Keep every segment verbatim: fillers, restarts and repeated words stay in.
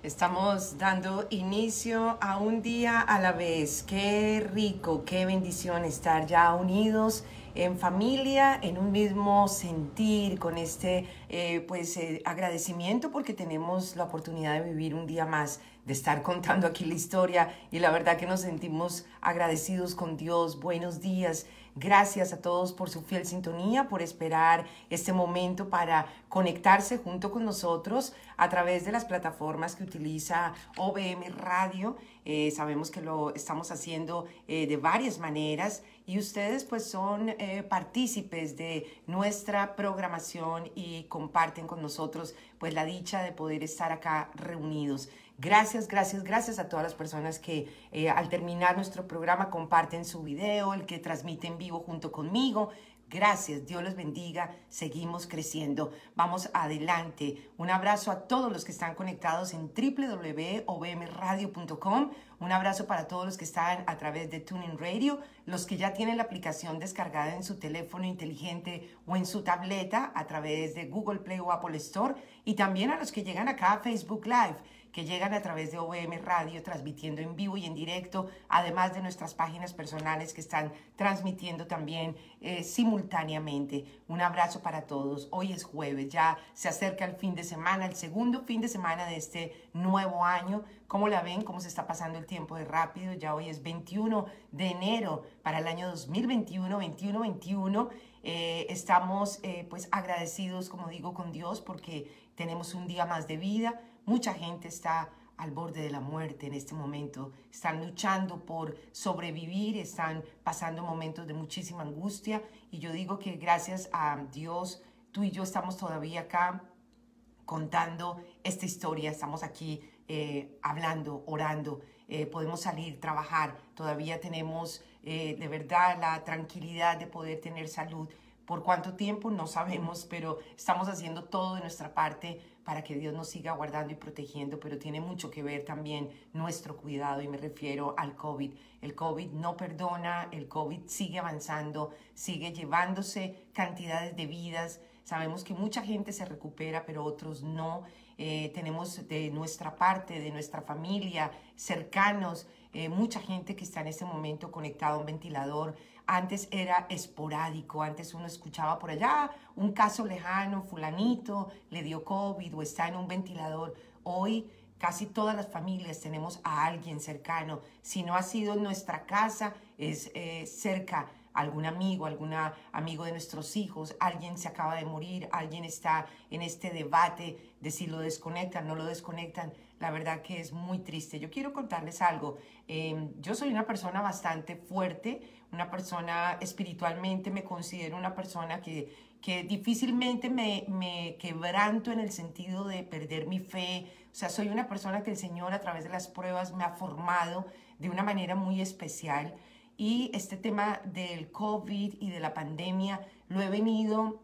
Estamos dando inicio a un día a la vez. Qué rico, qué bendición estar ya unidos en familia, en un mismo sentir, con este eh, pues eh, agradecimiento porque tenemos la oportunidad de vivir un día más, de estar contando aquí la historia, y la verdad que nos sentimos agradecidos con Dios. Buenos días. Gracias a todos por su fiel sintonía, por esperar este momento para conectarse junto con nosotros a través de las plataformas que utiliza O V M Radio. Eh, sabemos que lo estamos haciendo eh, de varias maneras, y ustedes pues son eh, partícipes de nuestra programación y comparten con nosotros pues la dicha de poder estar acá reunidos. Gracias, gracias, gracias a todas las personas que eh, al terminar nuestro programa comparten su video, el que transmite en vivo junto conmigo. Gracias, Dios los bendiga, seguimos creciendo, vamos adelante. Un abrazo a todos los que están conectados en w w w punto o v m radio punto com, un abrazo para todos los que están a través de TuneIn Radio, los que ya tienen la aplicación descargada en su teléfono inteligente o en su tableta a través de Google Play o Apple Store, y también a los que llegan acá a Facebook Live, que llegan a través de O V M Radio, transmitiendo en vivo y en directo, además de nuestras páginas personales que están transmitiendo también eh, simultáneamente. Un abrazo para todos. Hoy es jueves, ya se acerca el fin de semana, el segundo fin de semana de este nuevo año. ¿Cómo la ven? ¿Cómo se está pasando el tiempo de rápido? Ya hoy es veintiuno de enero para el año dos mil veintiuno, veintiuno veintiuno. Eh, estamos eh, pues agradecidos, como digo, con Dios porque tenemos un día más de vida. Mucha gente está al borde de la muerte en este momento, están luchando por sobrevivir, están pasando momentos de muchísima angustia, y yo digo que gracias a Dios, tú y yo estamos todavía acá contando esta historia, estamos aquí eh, hablando, orando, eh, podemos salir, trabajar, todavía tenemos eh, de verdad la tranquilidad de poder tener salud. ¿Por cuánto tiempo? No sabemos, pero estamos haciendo todo de nuestra parte para que Dios nos siga guardando y protegiendo, pero tiene mucho que ver también nuestro cuidado, y me refiero al COVID. El COVID no perdona, el COVID sigue avanzando, sigue llevándose cantidades de vidas. Sabemos que mucha gente se recupera, pero otros no. Eh, tenemos de nuestra parte, de nuestra familia, cercanos, eh, mucha gente que está en este momento conectada a un ventilador. Antes era esporádico, antes uno escuchaba por allá un caso lejano, fulanito le dio COVID o está en un ventilador. Hoy casi todas las familias tenemos a alguien cercano. Si no ha sido en nuestra casa, es eh, cerca. Algún amigo, algún amigo de nuestros hijos, alguien se acaba de morir, alguien está en este debate de si lo desconectan, no lo desconectan. La verdad que es muy triste. Yo quiero contarles algo. Eh, yo soy una persona bastante fuerte, una persona espiritualmente, me considero una persona que, que difícilmente me, me quebranto en el sentido de perder mi fe. O sea, soy una persona que el Señor a través de las pruebas me ha formado de una manera muy especial. Y este tema del COVID y de la pandemia lo he venido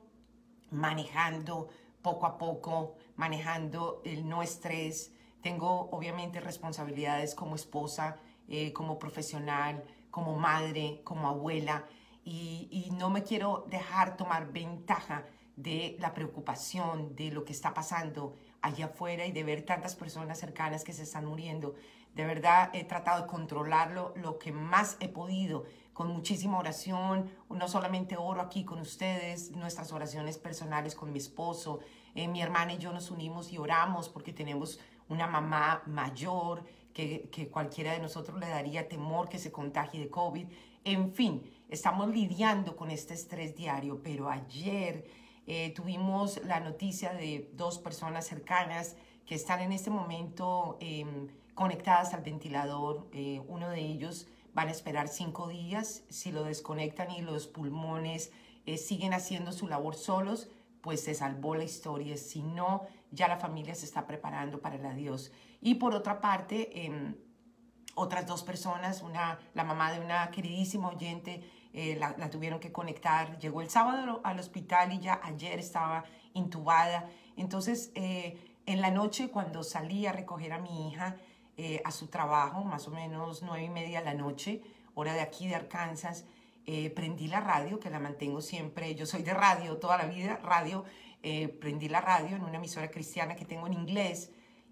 manejando poco a poco, manejando el no estrés. Tengo obviamente responsabilidades como esposa, eh, como profesional, como madre, como abuela, y, y no me quiero dejar tomar ventaja de la preocupación de lo que está pasando allá afuera y de ver tantas personas cercanas que se están muriendo. De verdad he tratado de controlarlo lo que más he podido, con muchísima oración. No solamente oro aquí con ustedes, nuestras oraciones personales con mi esposo, eh, mi hermana y yo nos unimos y oramos porque tenemos una mamá mayor que, que cualquiera de nosotros le daría temor que se contagie de COVID. En fin, estamos lidiando con este estrés diario, pero ayer eh, tuvimos la noticia de dos personas cercanas que están en este momento eh, conectadas al ventilador. Eh, uno de ellos van a esperar cinco días. Si lo desconectan y los pulmones eh, siguen haciendo su labor solos, pues se salvó la historia. Si no, ya la familia se está preparando para el adiós. Y por otra parte, eh, otras dos personas, una, la mamá de una queridísima oyente, eh, la, la tuvieron que conectar. Llegó el sábado al hospital y ya ayer estaba intubada. Entonces, eh, en la noche, cuando salí a recoger a mi hija eh, a su trabajo, más o menos nueve y media de la noche, hora de aquí de Arkansas, eh, prendí la radio, que la mantengo siempre. Yo soy de radio toda la vida, radio. Eh, prendí la radio en una emisora cristiana que tengo en inglés,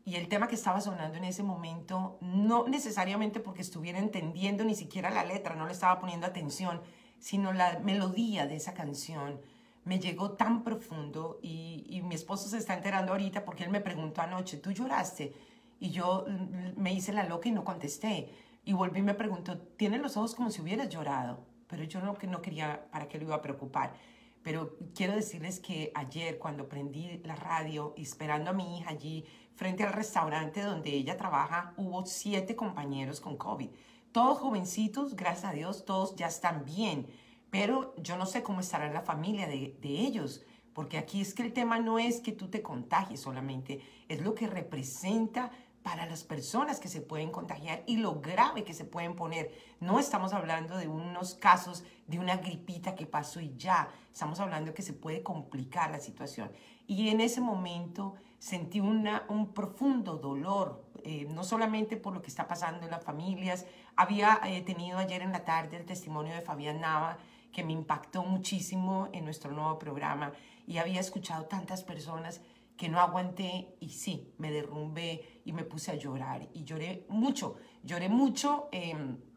y el tema que estaba sonando en ese momento, no necesariamente porque estuviera entendiendo ni siquiera la letra, no le estaba poniendo atención, sino la melodía de esa canción me llegó tan profundo y, y mi esposo se está enterando ahorita porque él me preguntó anoche, ¿tú lloraste? Y yo me hice la loca y no contesté. Y volví y me preguntó, ¿tienes los ojos como si hubieras llorado? Pero yo no, no quería, ¿para qué lo iba a preocupar? Pero quiero decirles que ayer cuando prendí la radio esperando a mi hija allí frente al restaurante donde ella trabaja, hubo siete compañeros con COVID. Todos jovencitos, gracias a Dios, todos ya están bien. Pero yo no sé cómo estará la familia de, de ellos. Porque aquí es que el tema no es que tú te contagies solamente, es lo que representa para las personas que se pueden contagiar y lo grave que se pueden poner. No estamos hablando de unos casos de una gripita que pasó y ya. Estamos hablando de que se puede complicar la situación. Y en ese momento sentí una, un profundo dolor, eh, no solamente por lo que está pasando en las familias. Había eh, tenido ayer en la tarde el testimonio de Fabián Nava, que me impactó muchísimo en nuestro nuevo programa. Y había escuchado tantas personas que no aguanté y sí, me derrumbé y me puse a llorar. Y lloré mucho, lloré mucho eh,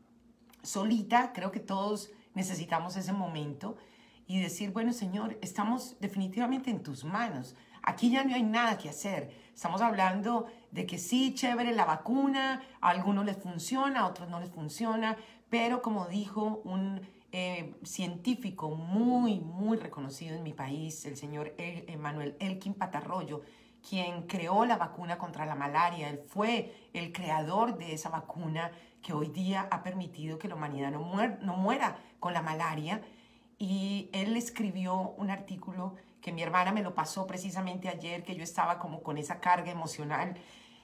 solita. Creo que todos necesitamos ese momento y decir, bueno, Señor, estamos definitivamente en tus manos. Aquí ya no hay nada que hacer. Estamos hablando de que sí, chévere, la vacuna, a algunos les funciona, a otros no les funciona, pero como dijo un eh, científico muy, muy reconocido en mi país, el señor el, Manuel Elkin Patarroyo, quien creó la vacuna contra la malaria, él fue el creador de esa vacuna que hoy día ha permitido que la humanidad no, muer, no muera con la malaria. Y él escribió un artículo que mi hermana me lo pasó precisamente ayer, que yo estaba como con esa carga emocional.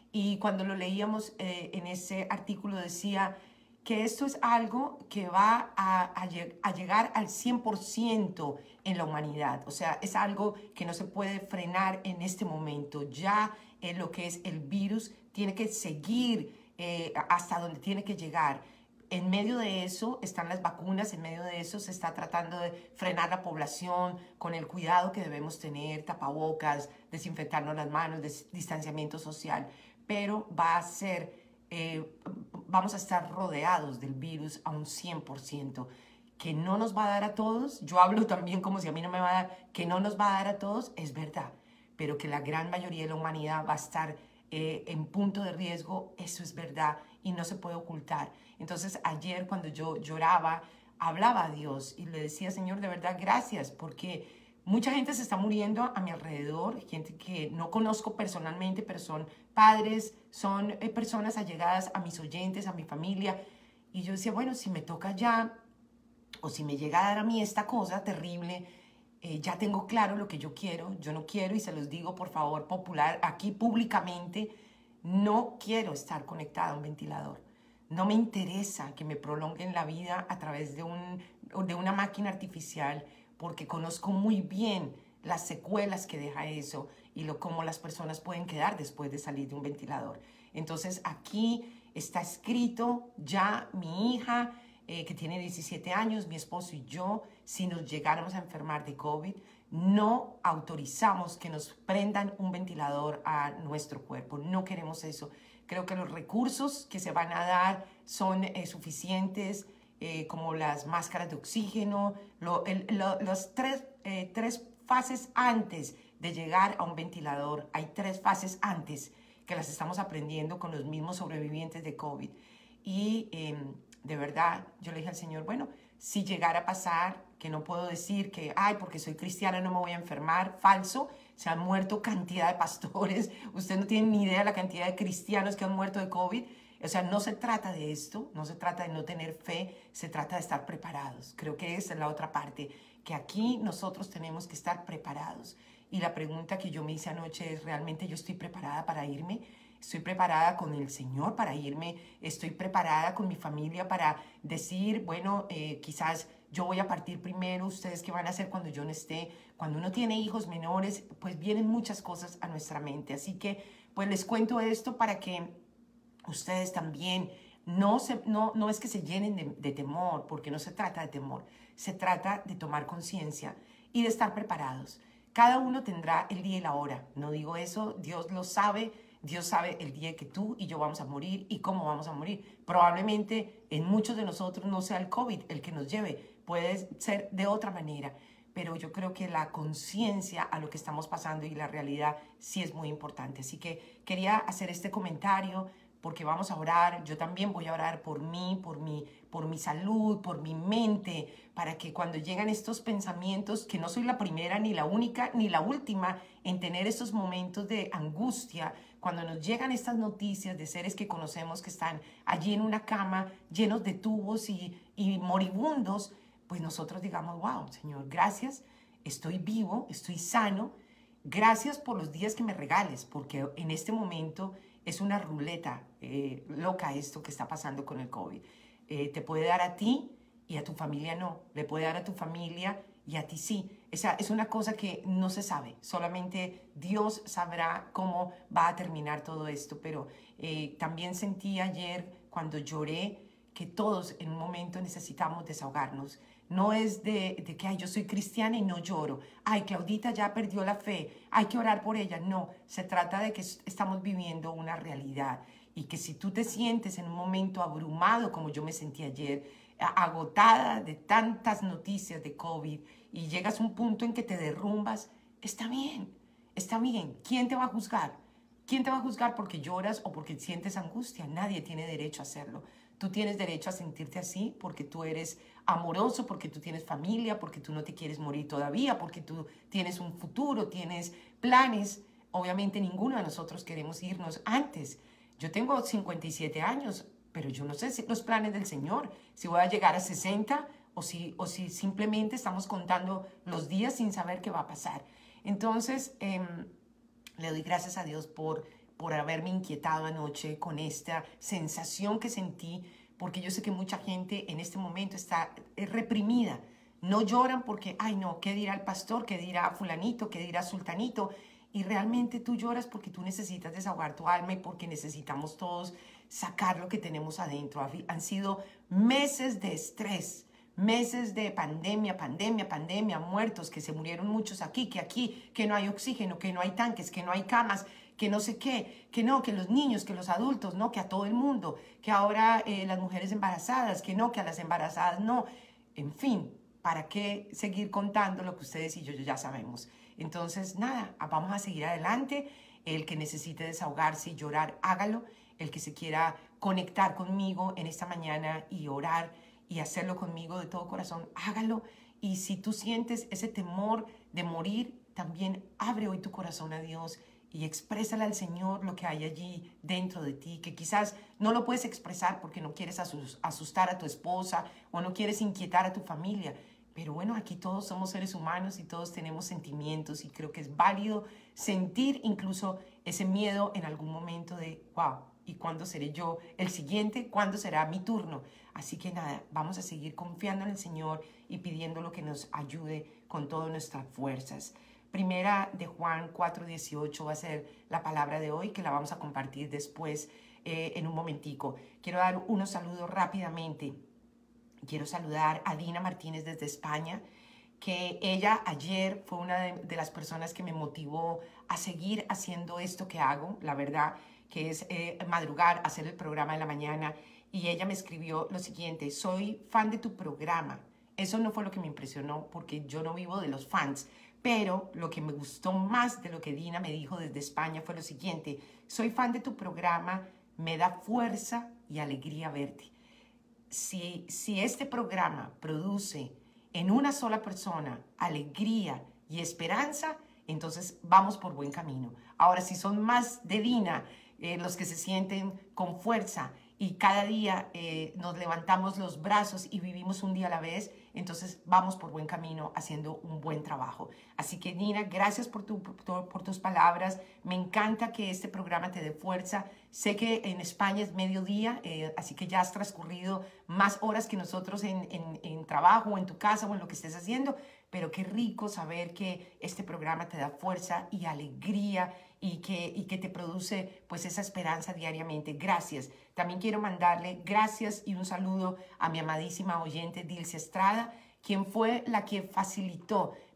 Y cuando lo leíamos eh, en ese artículo decía que esto es algo que va a, a, a llegar al cien por ciento en la humanidad. O sea, es algo que no se puede frenar en este momento. Ya eh, lo que es el virus tiene que seguir eh, hasta donde tiene que llegar. En medio de eso están las vacunas, en medio de eso se está tratando de frenar la población con el cuidado que debemos tener, tapabocas, desinfectarnos las manos, des, distanciamiento social, pero va a ser, eh, vamos a estar rodeados del virus a un cien por ciento. Que no nos va a dar a todos, yo hablo también como si a mí no me va a dar, que no nos va a dar a todos, es verdad, pero que la gran mayoría de la humanidad va a estar Eh, en punto de riesgo, eso es verdad y no se puede ocultar. Entonces ayer cuando yo lloraba, hablaba a Dios y le decía, Señor, de verdad, gracias, porque mucha gente se está muriendo a mi alrededor, gente que no conozco personalmente, pero son padres, son eh, personas allegadas a mis oyentes, a mi familia. Y yo decía, bueno, si me toca ya, o si me llega a dar a mí esta cosa terrible, Eh, ya tengo claro lo que yo quiero, yo no quiero, y se los digo por favor popular, aquí públicamente, no quiero estar conectada a un ventilador. No me interesa que me prolonguen la vida a través de, un, de una máquina artificial, porque conozco muy bien las secuelas que deja eso y lo, cómo las personas pueden quedar después de salir de un ventilador. Entonces aquí está escrito ya mi hija, Eh, que tiene diecisiete años, mi esposo y yo, si nos llegáramos a enfermar de COVID, no autorizamos que nos prendan un ventilador a nuestro cuerpo. No queremos eso. Creo que los recursos que se van a dar son eh, suficientes, eh, como las máscaras de oxígeno, lo, el, lo, los tres, eh, tres fases antes de llegar a un ventilador. Hay tres fases antes que las estamos aprendiendo con los mismos sobrevivientes de COVID. Y eh, de verdad, yo le dije al Señor, bueno, si llegara a pasar, que no puedo decir que, ay, porque soy cristiana no me voy a enfermar, falso, se han muerto cantidad de pastores, usted no tiene ni idea de la cantidad de cristianos que han muerto de COVID. O sea, no se trata de esto, no se trata de no tener fe, se trata de estar preparados. Creo que esa es la otra parte, que aquí nosotros tenemos que estar preparados. Y la pregunta que yo me hice anoche es, ¿realmente yo estoy preparada para irme? Estoy preparada con el Señor para irme, estoy preparada con mi familia para decir, bueno, eh, quizás yo voy a partir primero, ustedes qué van a hacer cuando yo no esté. Cuando uno tiene hijos menores, pues vienen muchas cosas a nuestra mente. Así que, pues les cuento esto para que ustedes también no, se, no, no es que se llenen de, de temor, porque no se trata de temor, se trata de tomar conciencia y de estar preparados. Cada uno tendrá el día y la hora, no digo eso, Dios lo sabe. Dios sabe el día que tú y yo vamos a morir y cómo vamos a morir. Probablemente en muchos de nosotros no sea el COVID el que nos lleve, puede ser de otra manera, pero yo creo que la conciencia a lo que estamos pasando y la realidad sí es muy importante. Así que quería hacer este comentario porque vamos a orar. Yo también voy a orar por mí, por mi, por mi salud, por mi mente, para que cuando llegan estos pensamientos, que no soy la primera, ni la única, ni la última en tener estos momentos de angustia, cuando nos llegan estas noticias de seres que conocemos que están allí en una cama llenos de tubos y, y moribundos, pues nosotros digamos, wow, Señor, gracias, estoy vivo, estoy sano, gracias por los días que me regales, porque en este momento es una ruleta eh, loca esto que está pasando con el COVID. Eh, te puede dar a ti y a tu familia no, le puede dar a tu familia y a ti sí. Esa es una cosa que no se sabe, solamente Dios sabrá cómo va a terminar todo esto, pero eh, también sentí ayer cuando lloré que todos en un momento necesitamos desahogarnos. No es de, de que, ay, yo soy cristiana y no lloro. Ay, Claudita ya perdió la fe. Hay que orar por ella. No, se trata de que estamos viviendo una realidad y que si tú te sientes en un momento abrumado, como yo me sentí ayer, agotada de tantas noticias de COVID y llegas a un punto en que te derrumbas, está bien, está bien. ¿Quién te va a juzgar? ¿Quién te va a juzgar porque lloras o porque sientes angustia? Nadie tiene derecho a hacerlo. Tú tienes derecho a sentirte así porque tú eres amoroso, porque tú tienes familia, porque tú no te quieres morir todavía, porque tú tienes un futuro, tienes planes. Obviamente ninguno de nosotros queremos irnos antes. Yo tengo cincuenta y siete años, pero yo no sé si los planes del Señor, si voy a llegar a sesenta o si, o si simplemente estamos contando los días sin saber qué va a pasar. Entonces, eh, le doy gracias a Dios por, por haberme inquietado anoche con esta sensación que sentí, porque yo sé que mucha gente en este momento está reprimida. No lloran porque, ay no, ¿qué dirá el pastor? ¿Qué dirá fulanito? ¿Qué dirá sultanito? Y realmente tú lloras porque tú necesitas desahogar tu alma y porque necesitamos todos sacar lo que tenemos adentro. Han sido meses de estrés, meses de pandemia, pandemia, pandemia, muertos, que se murieron muchos aquí, que aquí, que no hay oxígeno, que no hay tanques, que no hay camas, que no sé qué, que no, que los niños, que los adultos, no, que a todo el mundo, que ahora eh, las mujeres embarazadas, que no, que a las embarazadas no. En fin, ¿para qué seguir contando lo que ustedes y yo, yo ya sabemos? Entonces, nada, vamos a seguir adelante. El que necesite desahogarse y llorar, hágalo. El que se quiera conectar conmigo en esta mañana y orar y hacerlo conmigo de todo corazón, hágalo. Y si tú sientes ese temor de morir, también abre hoy tu corazón a Dios y exprésale al Señor lo que hay allí dentro de ti, que quizás no lo puedes expresar porque no quieres asustar a tu esposa o no quieres inquietar a tu familia. Pero bueno, aquí todos somos seres humanos y todos tenemos sentimientos y creo que es válido sentir incluso ese miedo en algún momento de, wow, ¿y cuándo seré yo el siguiente? ¿Cuándo será mi turno? Así que nada, vamos a seguir confiando en el Señor y pidiéndolo que nos ayude con todas nuestras fuerzas. Primera de Juan cuatro dieciocho va a ser la palabra de hoy, que la vamos a compartir después eh, en un momentico. Quiero dar unos saludos rápidamente. Quiero saludar a Dina Martínez desde España, que ella ayer fue una de, de las personas que me motivó a seguir haciendo esto que hago, la verdad, que es eh, madrugar, hacer el programa de la mañana. Y ella me escribió lo siguiente: soy fan de tu programa. Eso no fue lo que me impresionó porque yo no vivo de los fans, pero lo que me gustó más de lo que Dina me dijo desde España fue lo siguiente: soy fan de tu programa, me da fuerza y alegría verte. Si, si este programa produce en una sola persona alegría y esperanza, entonces vamos por buen camino. Ahora, si son más de Dina eh, los que se sienten con fuerza y cada día eh, nos levantamos los brazos y vivimos un día a la vez, entonces vamos por buen camino haciendo un buen trabajo. Así que, Nina, gracias por, tu, por, por tus palabras. Me encanta que este programa te dé fuerza. Sé que en España es mediodía, eh, así que ya has transcurrido más horas que nosotros en, en, en trabajo o en tu casa o en lo que estés haciendo, pero qué rico saber que este programa te da fuerza y alegría y que, y que te produce pues esa esperanza diariamente. Gracias. También quiero mandarle gracias y un saludo a mi amadísima oyente Dilcia Estrada, quien fue la que facilitó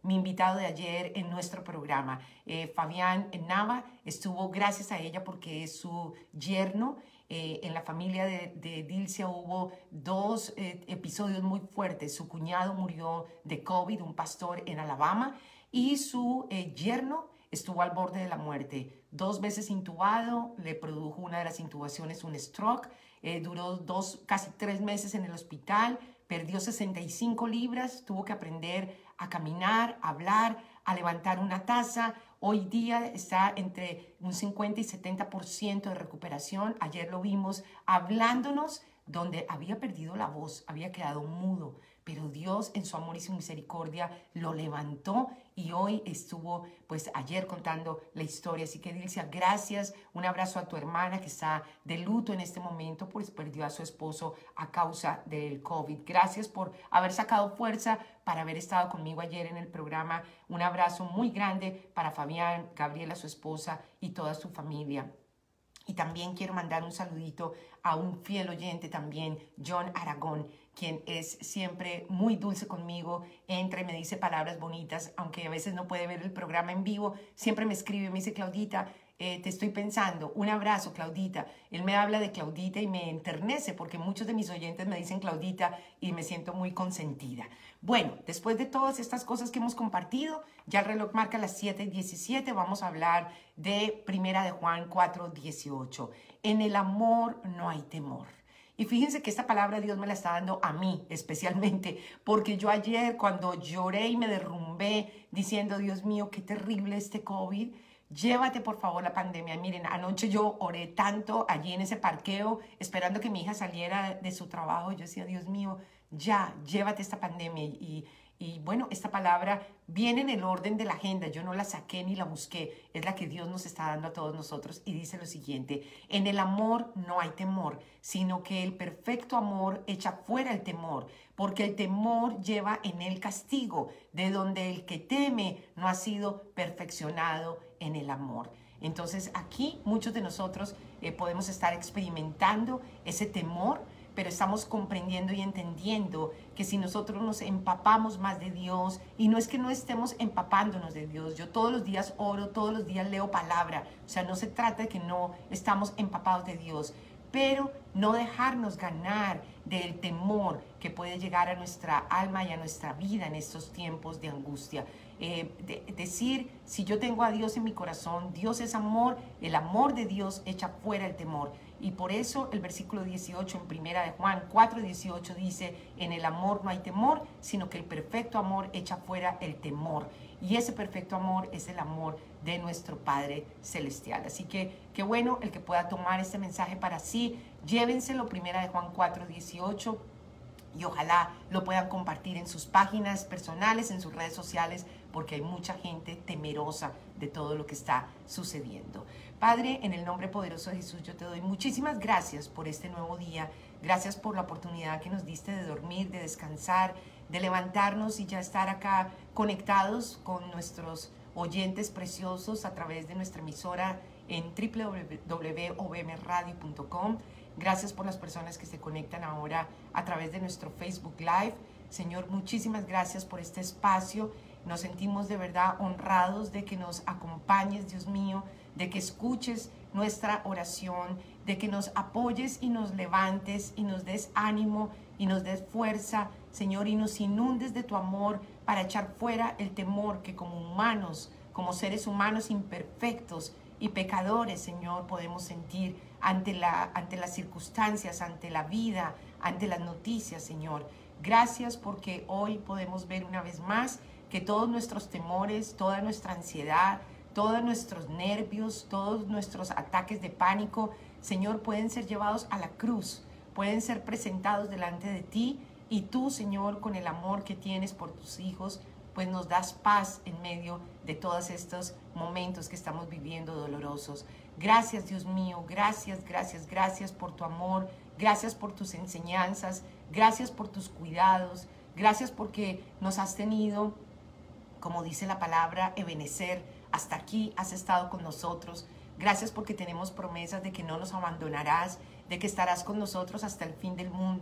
mi invitado de ayer en nuestro programa. Eh, Fabián Nava estuvo gracias a ella porque es su yerno. Eh, en la familia de, de Dilcia hubo dos eh, episodios muy fuertes. Su cuñado murió de COVID, un pastor en Alabama, y su eh, yerno estuvo al borde de la muerte. Dos veces intubado, le produjo una de las intubaciones un stroke, eh, duró dos, casi tres meses en el hospital, perdió sesenta y cinco libras, tuvo que aprender a caminar, a hablar, a levantar una taza. Hoy día está entre un cincuenta y setenta por ciento de recuperación. Ayer lo vimos hablándonos donde había perdido la voz, había quedado mudo, pero Dios en su amor y su misericordia lo levantó y hoy estuvo, pues ayer contando la historia. Así que Dilcia, gracias, un abrazo a tu hermana que está de luto en este momento, pues perdió a su esposo a causa del COVID. Gracias por haber sacado fuerza para haber estado conmigo ayer en el programa. Un abrazo muy grande para Fabián, Gabriela, su esposa y toda su familia. Y también quiero mandar un saludito a un fiel oyente también, John Aragón, quien es siempre muy dulce conmigo, entra y me dice palabras bonitas, aunque a veces no puede ver el programa en vivo, siempre me escribe, me dice, Claudita, eh, te estoy pensando, un abrazo, Claudita. Él me habla de Claudita y me enternece porque muchos de mis oyentes me dicen Claudita y me siento muy consentida. Bueno, después de todas estas cosas que hemos compartido, ya el reloj marca las siete y diecisiete, vamos a hablar de Primera de Juan cuatro dieciocho. En el amor no hay temor. Y fíjense que esta palabra Dios me la está dando a mí especialmente, porque yo ayer cuando lloré y me derrumbé diciendo, Dios mío, qué terrible este COVID, llévate por favor la pandemia. Miren, anoche yo oré tanto allí en ese parqueo esperando que mi hija saliera de su trabajo. Yo decía, Dios mío, ya, llévate esta pandemia. Y, y bueno, esta palabra viene en el orden de la agenda. Yo no la saqué ni la busqué. Es la que Dios nos está dando a todos nosotros. Y dice lo siguiente, en el amor no hay temor, sino que el perfecto amor echa fuera el temor, porque el temor lleva en él castigo, de donde el que teme no ha sido perfeccionado en el amor. Entonces aquí muchos de nosotros eh, podemos estar experimentando ese temor, pero estamos comprendiendo y entendiendo que si nosotros nos empapamos más de Dios, y no es que no estemos empapándonos de Dios, yo todos los días oro, todos los días leo palabra, o sea, no se trata de que no estamos empapados de Dios, pero no dejarnos ganar del temor que puede llegar a nuestra alma y a nuestra vida en estos tiempos de angustia. Eh, de, decir, si yo tengo a Dios en mi corazón, Dios es amor, el amor de Dios echa fuera el temor. Y por eso el versículo dieciocho en Primera de Juan cuatro dieciocho dice, en el amor no hay temor, sino que el perfecto amor echa fuera el temor. Y ese perfecto amor es el amor de nuestro Padre Celestial. Así que qué bueno el que pueda tomar este mensaje para sí. Llévenselo, Primera de Juan cuatro dieciocho. Y ojalá lo puedan compartir en sus páginas personales, en sus redes sociales, porque hay mucha gente temerosa de todo lo que está sucediendo. Padre, en el nombre poderoso de Jesús, yo te doy muchísimas gracias por este nuevo día. Gracias por la oportunidad que nos diste de dormir, de descansar, de levantarnos y ya estar acá conectados con nuestros oyentes preciosos a través de nuestra emisora en doble u doble u doble u punto o b m radio punto com. Gracias por las personas que se conectan ahora a través de nuestro Facebook Live. Señor, muchísimas gracias por este espacio. Nos sentimos de verdad honrados de que nos acompañes, Dios mío, de que escuches nuestra oración, de que nos apoyes y nos levantes y nos des ánimo y nos des fuerza, Señor, y nos inundes de tu amor para echar fuera el temor que como humanos, como seres humanos imperfectos y pecadores, Señor, podemos sentir ante, la, ante las circunstancias, ante la vida, ante las noticias, Señor. Gracias porque hoy podemos ver una vez más que todos nuestros temores, toda nuestra ansiedad, todos nuestros nervios, todos nuestros ataques de pánico, Señor, pueden ser llevados a la cruz, pueden ser presentados delante de ti y tú, Señor, con el amor que tienes por tus hijos, pues nos das paz en medio de todos estos momentos que estamos viviendo dolorosos. Gracias, Dios mío, gracias, gracias, gracias por tu amor, gracias por tus enseñanzas, gracias por tus cuidados, gracias porque nos has tenido, como dice la palabra, Ebenezer, hasta aquí has estado con nosotros. Gracias porque tenemos promesas de que no nos abandonarás, de que estarás con nosotros hasta el fin del mundo.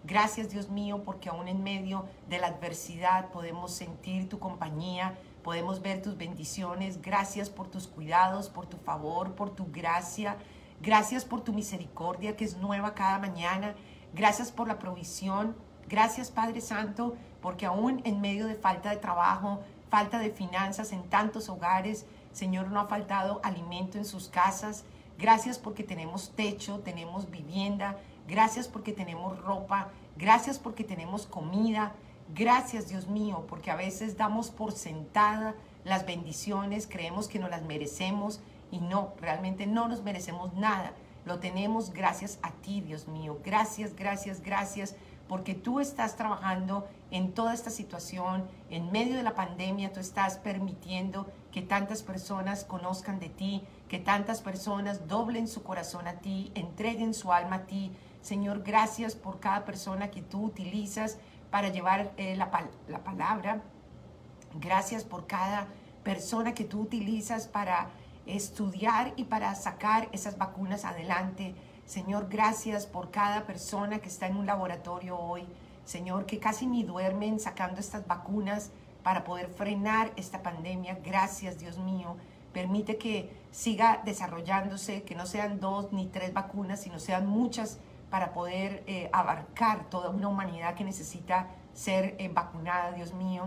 Gracias, Dios mío, porque aún en medio de la adversidad podemos sentir tu compañía, podemos ver tus bendiciones. Gracias por tus cuidados, por tu favor, por tu gracia. Gracias por tu misericordia que es nueva cada mañana. Gracias por la provisión. Gracias, Padre Santo, porque aún en medio de falta de trabajo, falta de finanzas en tantos hogares, Señor, no ha faltado alimento en sus casas. Gracias porque tenemos techo, tenemos vivienda. Gracias porque tenemos ropa. Gracias porque tenemos comida. Gracias, Dios mío, porque a veces damos por sentada las bendiciones, creemos que no las merecemos y no, realmente no nos merecemos nada. Lo tenemos gracias a ti, Dios mío. Gracias, gracias, gracias, porque tú estás trabajando en toda esta situación. En medio de la pandemia, tú estás permitiendo que tantas personas conozcan de ti, que tantas personas doblen su corazón a ti, entreguen su alma a ti. Señor, gracias por cada persona que tú utilizas para llevar eh, la, pal la palabra. Gracias por cada persona que tú utilizas para estudiar y para sacar esas vacunas adelante. Señor, gracias por cada persona que está en un laboratorio hoy. Señor, que casi ni duermen sacando estas vacunas para poder frenar esta pandemia. Gracias, Dios mío. Permite que siga desarrollándose, que no sean dos ni tres vacunas, sino sean muchas para poder eh, abarcar toda una humanidad que necesita ser eh, vacunada, Dios mío.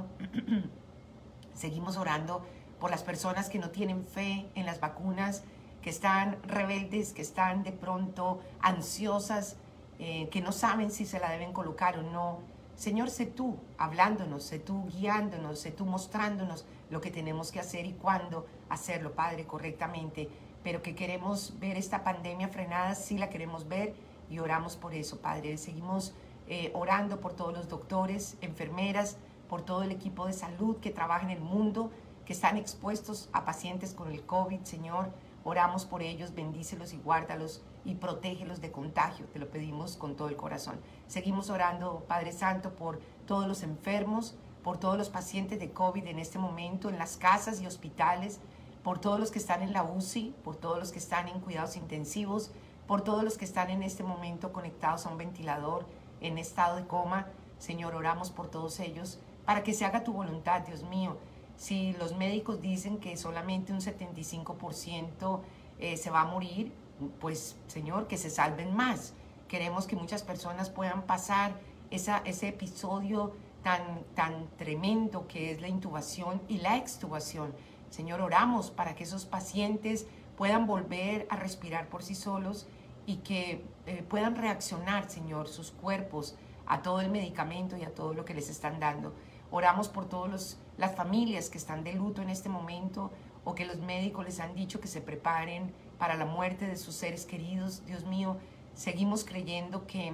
Seguimos orando por las personas que no tienen fe en las vacunas, que están rebeldes, que están de pronto ansiosas, eh, que no saben si se la deben colocar o no. Señor, sé tú hablándonos, sé tú guiándonos, sé tú mostrándonos lo que tenemos que hacer y cuándo hacerlo, Padre, correctamente. Pero que queremos ver esta pandemia frenada, sí la queremos ver y oramos por eso, Padre. Seguimos eh, orando por todos los doctores, enfermeras, por todo el equipo de salud que trabaja en el mundo, que están expuestos a pacientes con el COVID, Señor. Oramos por ellos, bendícelos y guárdalos y protégelos de contagio. Te lo pedimos con todo el corazón. Seguimos orando, Padre Santo, por todos los enfermos, por todos los pacientes de COVID en este momento, en las casas y hospitales, por todos los que están en la U C I, por todos los que están en cuidados intensivos, por todos los que están en este momento conectados a un ventilador, en estado de coma. Señor, oramos por todos ellos para que se haga tu voluntad, Dios mío. Si los médicos dicen que solamente un setenta y cinco por ciento eh, se va a morir, pues, Señor, que se salven más. Queremos que muchas personas puedan pasar esa, ese episodio tan, tan tremendo que es la intubación y la extubación. Señor, oramos para que esos pacientes puedan volver a respirar por sí solos y que eh, puedan reaccionar, Señor, sus cuerpos a todo el medicamento y a todo lo que les están dando. Oramos por todas las familias que están de luto en este momento o que los médicos les han dicho que se preparen para la muerte de sus seres queridos. Dios mío, seguimos creyendo que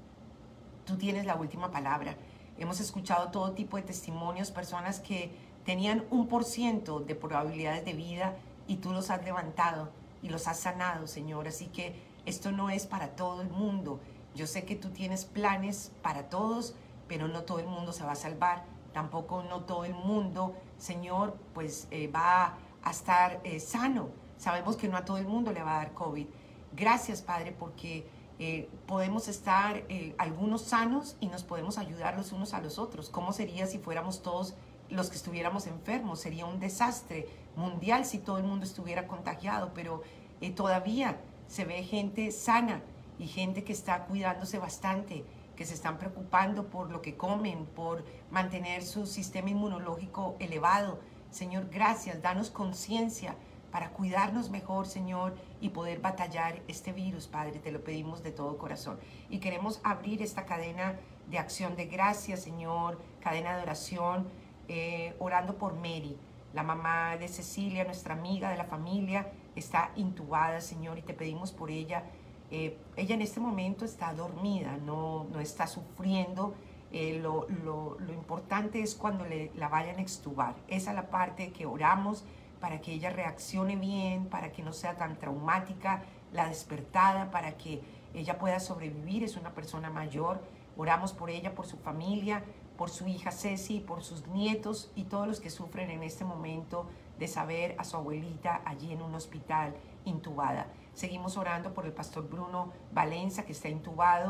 tú tienes la última palabra. Hemos escuchado todo tipo de testimonios, personas que tenían un por ciento de probabilidades de vida y tú los has levantado y los has sanado, Señor. Así que esto no es para todo el mundo. Yo sé que tú tienes planes para todos, pero no todo el mundo se va a salvar. Tampoco no todo el mundo, Señor, pues eh, va a estar eh, sano. Sabemos que no a todo el mundo le va a dar COVID. Gracias, Padre, porque eh, podemos estar eh, algunos sanos y nos podemos ayudar los unos a los otros. ¿Cómo sería si fuéramos todos los que estuviéramos enfermos? Sería un desastre mundial si todo el mundo estuviera contagiado, pero eh, todavía se ve gente sana y gente que está cuidándose bastante, que se están preocupando por lo que comen, por mantener su sistema inmunológico elevado. Señor, gracias, danos conciencia para cuidarnos mejor, Señor, y poder batallar este virus, Padre, te lo pedimos de todo corazón. Y queremos abrir esta cadena de acción de gracias, Señor, cadena de oración, eh, orando por Mary, la mamá de Cecilia, nuestra amiga de la familia, está intubada, Señor, y te pedimos por ella. Eh, ella en este momento está dormida, no, no está sufriendo. Eh, lo, lo, lo importante es cuando le, la vayan a extubar. Esa es la parte que oramos para que ella reaccione bien, para que no sea tan traumática la despertada, para que ella pueda sobrevivir. Es una persona mayor. Oramos por ella, por su familia, por su hija Ceci, por sus nietos y todos los que sufren en este momento de saber a su abuelita allí en un hospital intubada. Seguimos orando por el pastor Bruno Valenza, que está intubado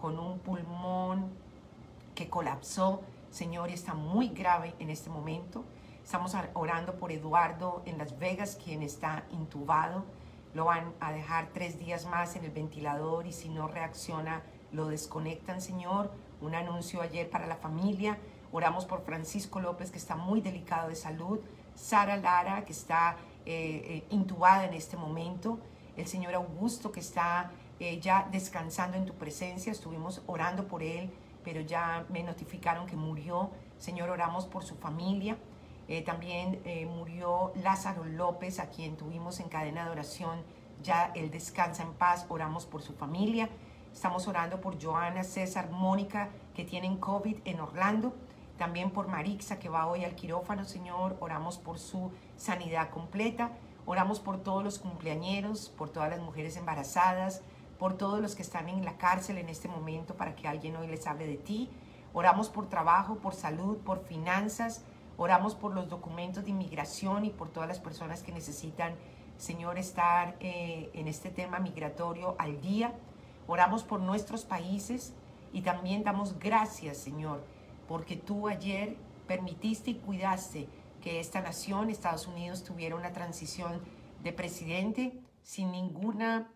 con un pulmón que colapsó, Señor, y está muy grave en este momento. Estamos orando por Eduardo en Las Vegas, quien está intubado. Lo van a dejar tres días más en el ventilador y si no reacciona, lo desconectan, Señor. Un anuncio ayer para la familia. Oramos por Francisco López, que está muy delicado de salud. Sara Lara, que está eh, eh, intubada en este momento. El Señor Augusto, que está eh, ya descansando en tu presencia. Estuvimos orando por él, pero ya me notificaron que murió. Señor, oramos por su familia. Eh, también eh, murió Lázaro López, a quien tuvimos en cadena de oración. Ya él descansa en paz. Oramos por su familia. Estamos orando por Joana, César, Mónica, que tienen COVID en Orlando. También por Marixa, que va hoy al quirófano, Señor. Oramos por su sanidad completa. Oramos por todos los cumpleañeros, por todas las mujeres embarazadas, por todos los que están en la cárcel en este momento, para que alguien hoy les hable de ti. Oramos por trabajo, por salud, por finanzas. Oramos por los documentos de inmigración y por todas las personas que necesitan, Señor, estar eh, en este tema migratorio al día. Oramos por nuestros países y también damos gracias, Señor, porque tú ayer permitiste y cuidaste que esta nación, Estados Unidos, tuviera una transición de presidente sin ninguna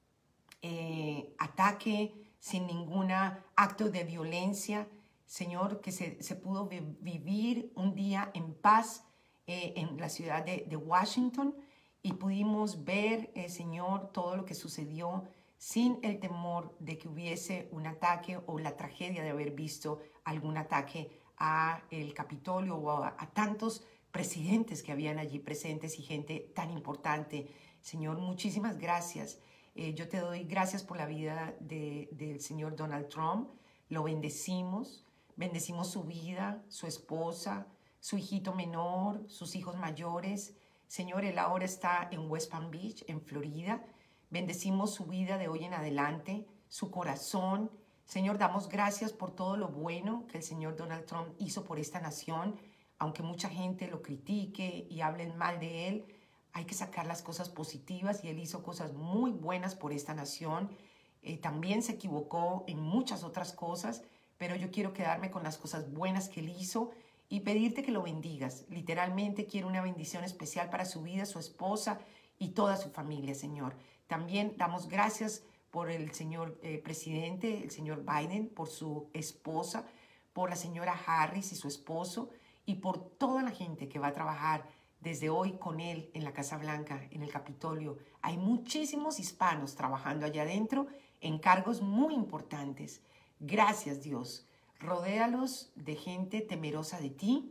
eh, ataque, sin ningún acto de violencia. Señor, que se, se pudo vi vivir un día en paz eh, en la ciudad de, de Washington y pudimos ver, eh, Señor, todo lo que sucedió sin el temor de que hubiese un ataque o la tragedia de haber visto algún ataque a el Capitolio o a, a tantos presidentes que habían allí presentes y gente tan importante. Señor, muchísimas gracias. Eh, yo te doy gracias por la vida de, del señor Donald Trump. Lo bendecimos. Bendecimos su vida, su esposa, su hijito menor, sus hijos mayores. Señor, él ahora está en West Palm Beach, en Florida. Bendecimos su vida de hoy en adelante, su corazón. Señor, damos gracias por todo lo bueno que el señor Donald Trump hizo por esta nación. Aunque mucha gente lo critique y hablen mal de él, hay que sacar las cosas positivas y él hizo cosas muy buenas por esta nación. Eh, también se equivocó en muchas otras cosas, pero yo quiero quedarme con las cosas buenas que él hizo y pedirte que lo bendigas. Literalmente quiero una bendición especial para su vida, su esposa y toda su familia, Señor. También damos gracias por el señor eh, presidente, el señor Biden, por su esposa, por la señora Harris y su esposo y por toda la gente que va a trabajar desde hoy con él en la Casa Blanca, en el Capitolio. Hay muchísimos hispanos trabajando allá adentro en cargos muy importantes. Gracias, Dios. Rodéalos de gente temerosa de ti.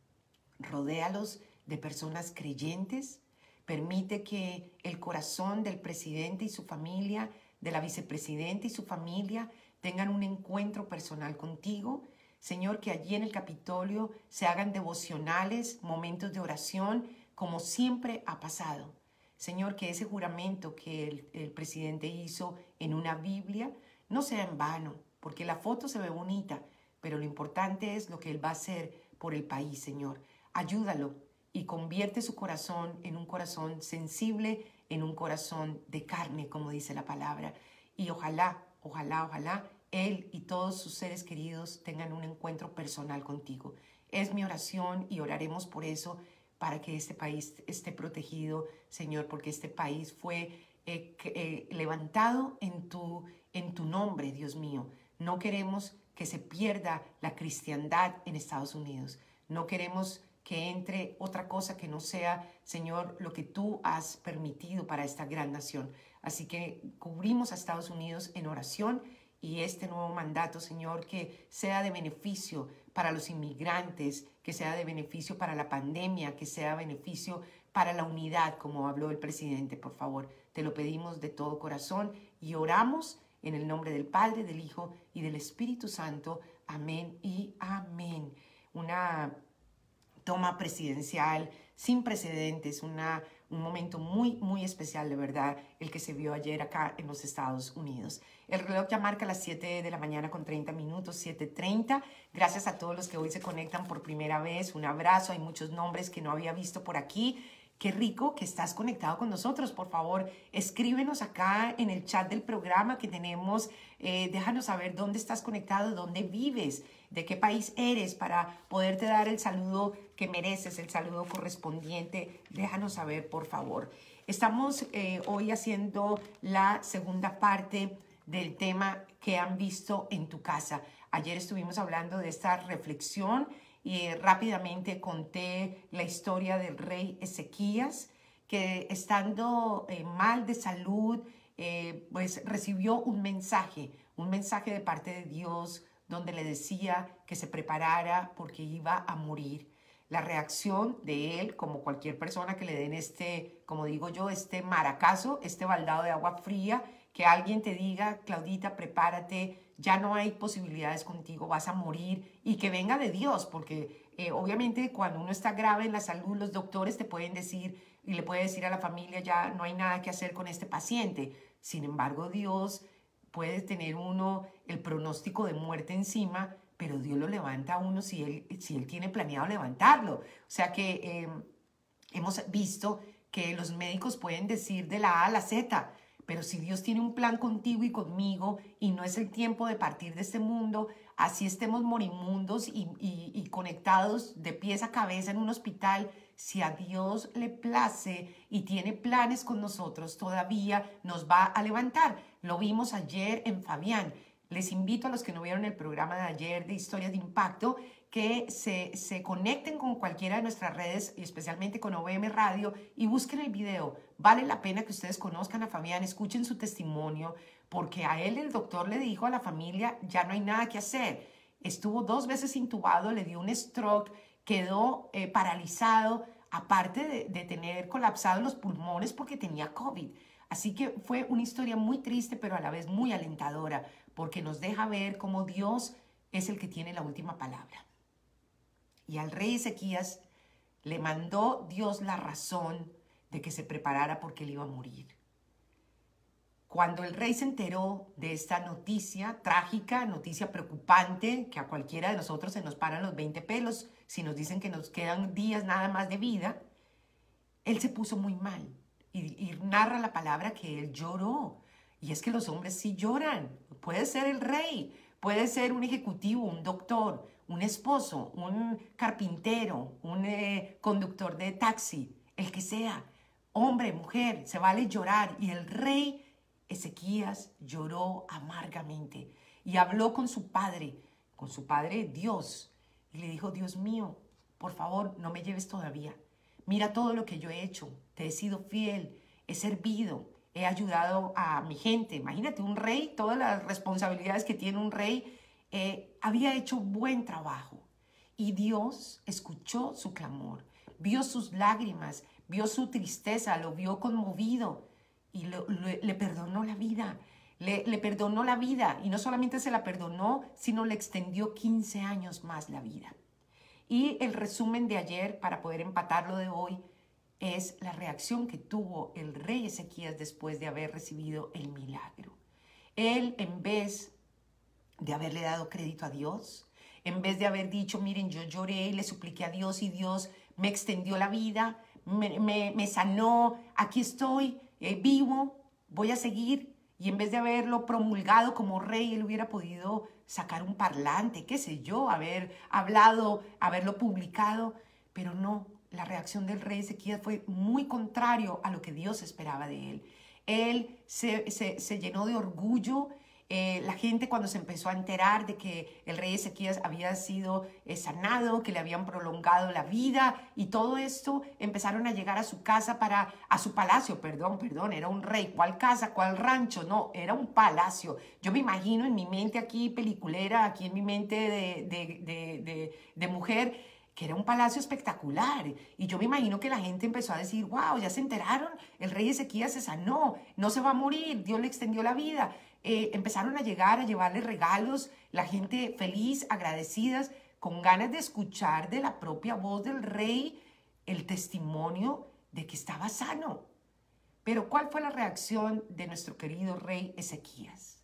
Rodéalos de personas creyentes. Permite que el corazón del presidente y su familia, de la vicepresidenta y su familia, tengan un encuentro personal contigo. Señor, que allí en el Capitolio se hagan devocionales, momentos de oración, como siempre ha pasado. Señor, que ese juramento que el, el presidente hizo en una Biblia no sea en vano, porque la foto se ve bonita, pero lo importante es lo que él va a hacer por el país, Señor. Ayúdalo y convierte su corazón en un corazón sensible, en un corazón de carne, como dice la palabra. Y ojalá, ojalá, ojalá, él y todos sus seres queridos tengan un encuentro personal contigo. Es mi oración y oraremos por eso, para que este país esté protegido, Señor, porque este país fue eh, eh, levantado en tu, en tu nombre, Dios mío. No queremos que se pierda la cristiandad en Estados Unidos. No queremos que entre otra cosa que no sea, Señor, lo que tú has permitido para esta gran nación. Así que cubrimos a Estados Unidos en oración y este nuevo mandato, Señor, que sea de beneficio para los inmigrantes, que sea de beneficio para la pandemia, que sea beneficio para la unidad, como habló el presidente, por favor. Te lo pedimos de todo corazón y oramos en el nombre del Padre, del Hijo y del Espíritu Santo. Amén y amén. Una toma presidencial sin precedentes, una, un momento muy, muy especial, de verdad, el que se vio ayer acá en los Estados Unidos. El reloj ya marca las siete de la mañana con treinta minutos, siete treinta. Gracias a todos los que hoy se conectan por primera vez. Un abrazo. Hay muchos nombres que no había visto por aquí. Qué rico que estás conectado con nosotros. Por favor, escríbenos acá en el chat del programa que tenemos. Eh, déjanos saber dónde estás conectado, dónde vives, de qué país eres para poderte dar el saludo que mereces, el saludo correspondiente. Déjanos saber, por favor. Estamos eh, hoy haciendo la segunda parte del tema que han visto en tu casa. Ayer estuvimos hablando de esta reflexión y eh, rápidamente conté la historia del rey Ezequías, que estando eh, mal de salud, eh, pues recibió un mensaje, un mensaje de parte de Dios donde le decía que se preparara porque iba a morir. La reacción de él, como cualquier persona que le den este, como digo yo, este maracazo, este baldado de agua fría, que alguien te diga, Claudita, prepárate, ya no hay posibilidades contigo, vas a morir, y que venga de Dios, porque eh, obviamente cuando uno está grave en la salud, los doctores te pueden decir y le puede decir a la familia, ya no hay nada que hacer con este paciente. Sin embargo, Dios puede tener uno el pronóstico de muerte encima, pero Dios lo levanta a uno si él, si él tiene planeado levantarlo. O sea que eh, hemos visto que los médicos pueden decir de la A a la Z, pero si Dios tiene un plan contigo y conmigo y no es el tiempo de partir de este mundo, así estemos morimundos y, y, y conectados de pies a cabeza en un hospital, si a Dios le place y tiene planes con nosotros, todavía nos va a levantar. Lo vimos ayer en Fabián. Les invito a los que no vieron el programa de ayer de Historias de Impacto que se, se conecten con cualquiera de nuestras redes, y especialmente con O V M Radio, y busquen el video. Vale la pena que ustedes conozcan a Fabián, escuchen su testimonio, porque a él el doctor le dijo a la familia, ya no hay nada que hacer. Estuvo dos veces intubado, le dio un stroke, quedó eh, paralizado, aparte de, de tener colapsados los pulmones porque tenía COVID. Así que fue una historia muy triste, pero a la vez muy alentadora, porque nos deja ver cómo Dios es el que tiene la última palabra. Y al rey Ezequías le mandó Dios la razón de que se preparara porque él iba a morir. Cuando el rey se enteró de esta noticia trágica, noticia preocupante, que a cualquiera de nosotros se nos paran los veinte pelos si nos dicen que nos quedan días nada más de vida, él se puso muy mal. Y, y narra la palabra que él lloró. Y es que los hombres sí lloran. Puede ser el rey, puede ser un ejecutivo, un doctor, un esposo, un carpintero, un eh, conductor de taxi, el que sea, hombre, mujer, se vale llorar. Y el rey Ezequías lloró amargamente y habló con su padre, con su padre Dios, y le dijo, Dios mío, por favor, no me lleves todavía. Mira todo lo que yo he hecho, te he sido fiel, he servido, he ayudado a mi gente. Imagínate, un rey, todas las responsabilidades que tiene un rey, eh, había hecho buen trabajo. Y Dios escuchó su clamor, vio sus lágrimas, vio su tristeza, lo vio conmovido y lo, lo, le perdonó la vida. Le, le perdonó la vida y no solamente se la perdonó, sino le extendió quince años más la vida. Y el resumen de ayer, para poder empatarlo de hoy, es la reacción que tuvo el rey Ezequías después de haber recibido el milagro. Él, en vez de haberle dado crédito a Dios, en vez de haber dicho, miren, yo lloré y le supliqué a Dios y Dios me extendió la vida, me, me, me sanó, aquí estoy, eh, vivo, voy a seguir. Y en vez de haberlo promulgado como rey, él hubiera podido sacar un parlante, qué sé yo, haber hablado, haberlo publicado, pero no. La reacción del rey Ezequías fue muy contrario a lo que Dios esperaba de él. Él se, se, se llenó de orgullo. Eh, la gente, cuando se empezó a enterar de que el rey Ezequías había sido eh, sanado, que le habían prolongado la vida y todo esto, empezaron a llegar a su casa para, a su palacio, perdón, perdón, era un rey. ¿Cuál casa? ¿Cuál rancho? No, era un palacio. Yo me imagino en mi mente aquí peliculera, aquí en mi mente de, de, de, de, de mujer, que era un palacio espectacular. Y yo me imagino que la gente empezó a decir, wow, ya se enteraron, el rey Ezequías se sanó, no se va a morir, Dios le extendió la vida. Eh, empezaron a llegar, a llevarle regalos, la gente feliz, agradecidas, con ganas de escuchar de la propia voz del rey el testimonio de que estaba sano. Pero ¿cuál fue la reacción de nuestro querido rey Ezequías?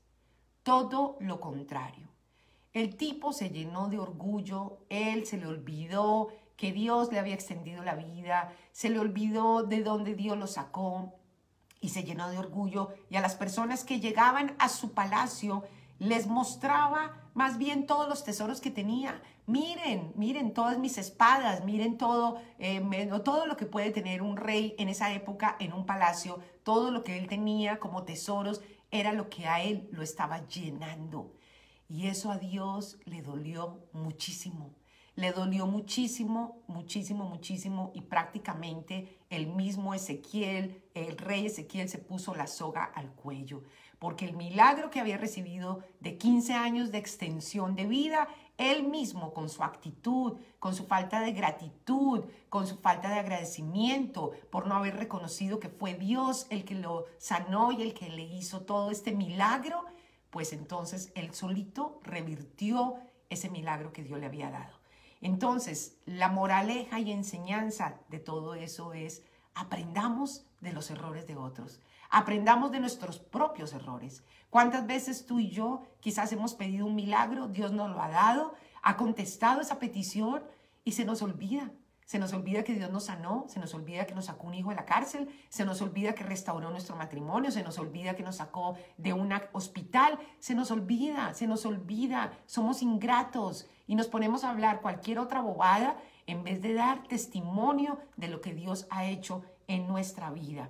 Todo lo contrario. El tipo se llenó de orgullo, él se le olvidó que Dios le había extendido la vida, se le olvidó de dónde Dios lo sacó y se llenó de orgullo. Y a las personas que llegaban a su palacio les mostraba más bien todos los tesoros que tenía. Miren, miren todas mis espadas, miren todo, eh, todo lo que puede tener un rey en esa época en un palacio. Todo lo que él tenía como tesoros era lo que a él lo estaba llenando. Y eso a Dios le dolió muchísimo. Le dolió muchísimo, muchísimo, muchísimo, y prácticamente el mismo Ezequiel, el rey Ezequiel, se puso la soga al cuello, porque el milagro que había recibido de quince años de extensión de vida, él mismo con su actitud, con su falta de gratitud, con su falta de agradecimiento por no haber reconocido que fue Dios el que lo sanó y el que le hizo todo este milagro, pues entonces él solito revirtió ese milagro que Dios le había dado. Entonces, la moraleja y enseñanza de todo eso es: aprendamos de los errores de otros, aprendamos de nuestros propios errores. ¿Cuántas veces tú y yo quizás hemos pedido un milagro, Dios nos lo ha dado, ha contestado esa petición y se nos olvida? Se nos olvida que Dios nos sanó, se nos olvida que nos sacó un hijo de la cárcel, se nos olvida que restauró nuestro matrimonio, se nos olvida que nos sacó de un hospital, se nos olvida, se nos olvida, somos ingratos y nos ponemos a hablar cualquier otra bobada en vez de dar testimonio de lo que Dios ha hecho en nuestra vida.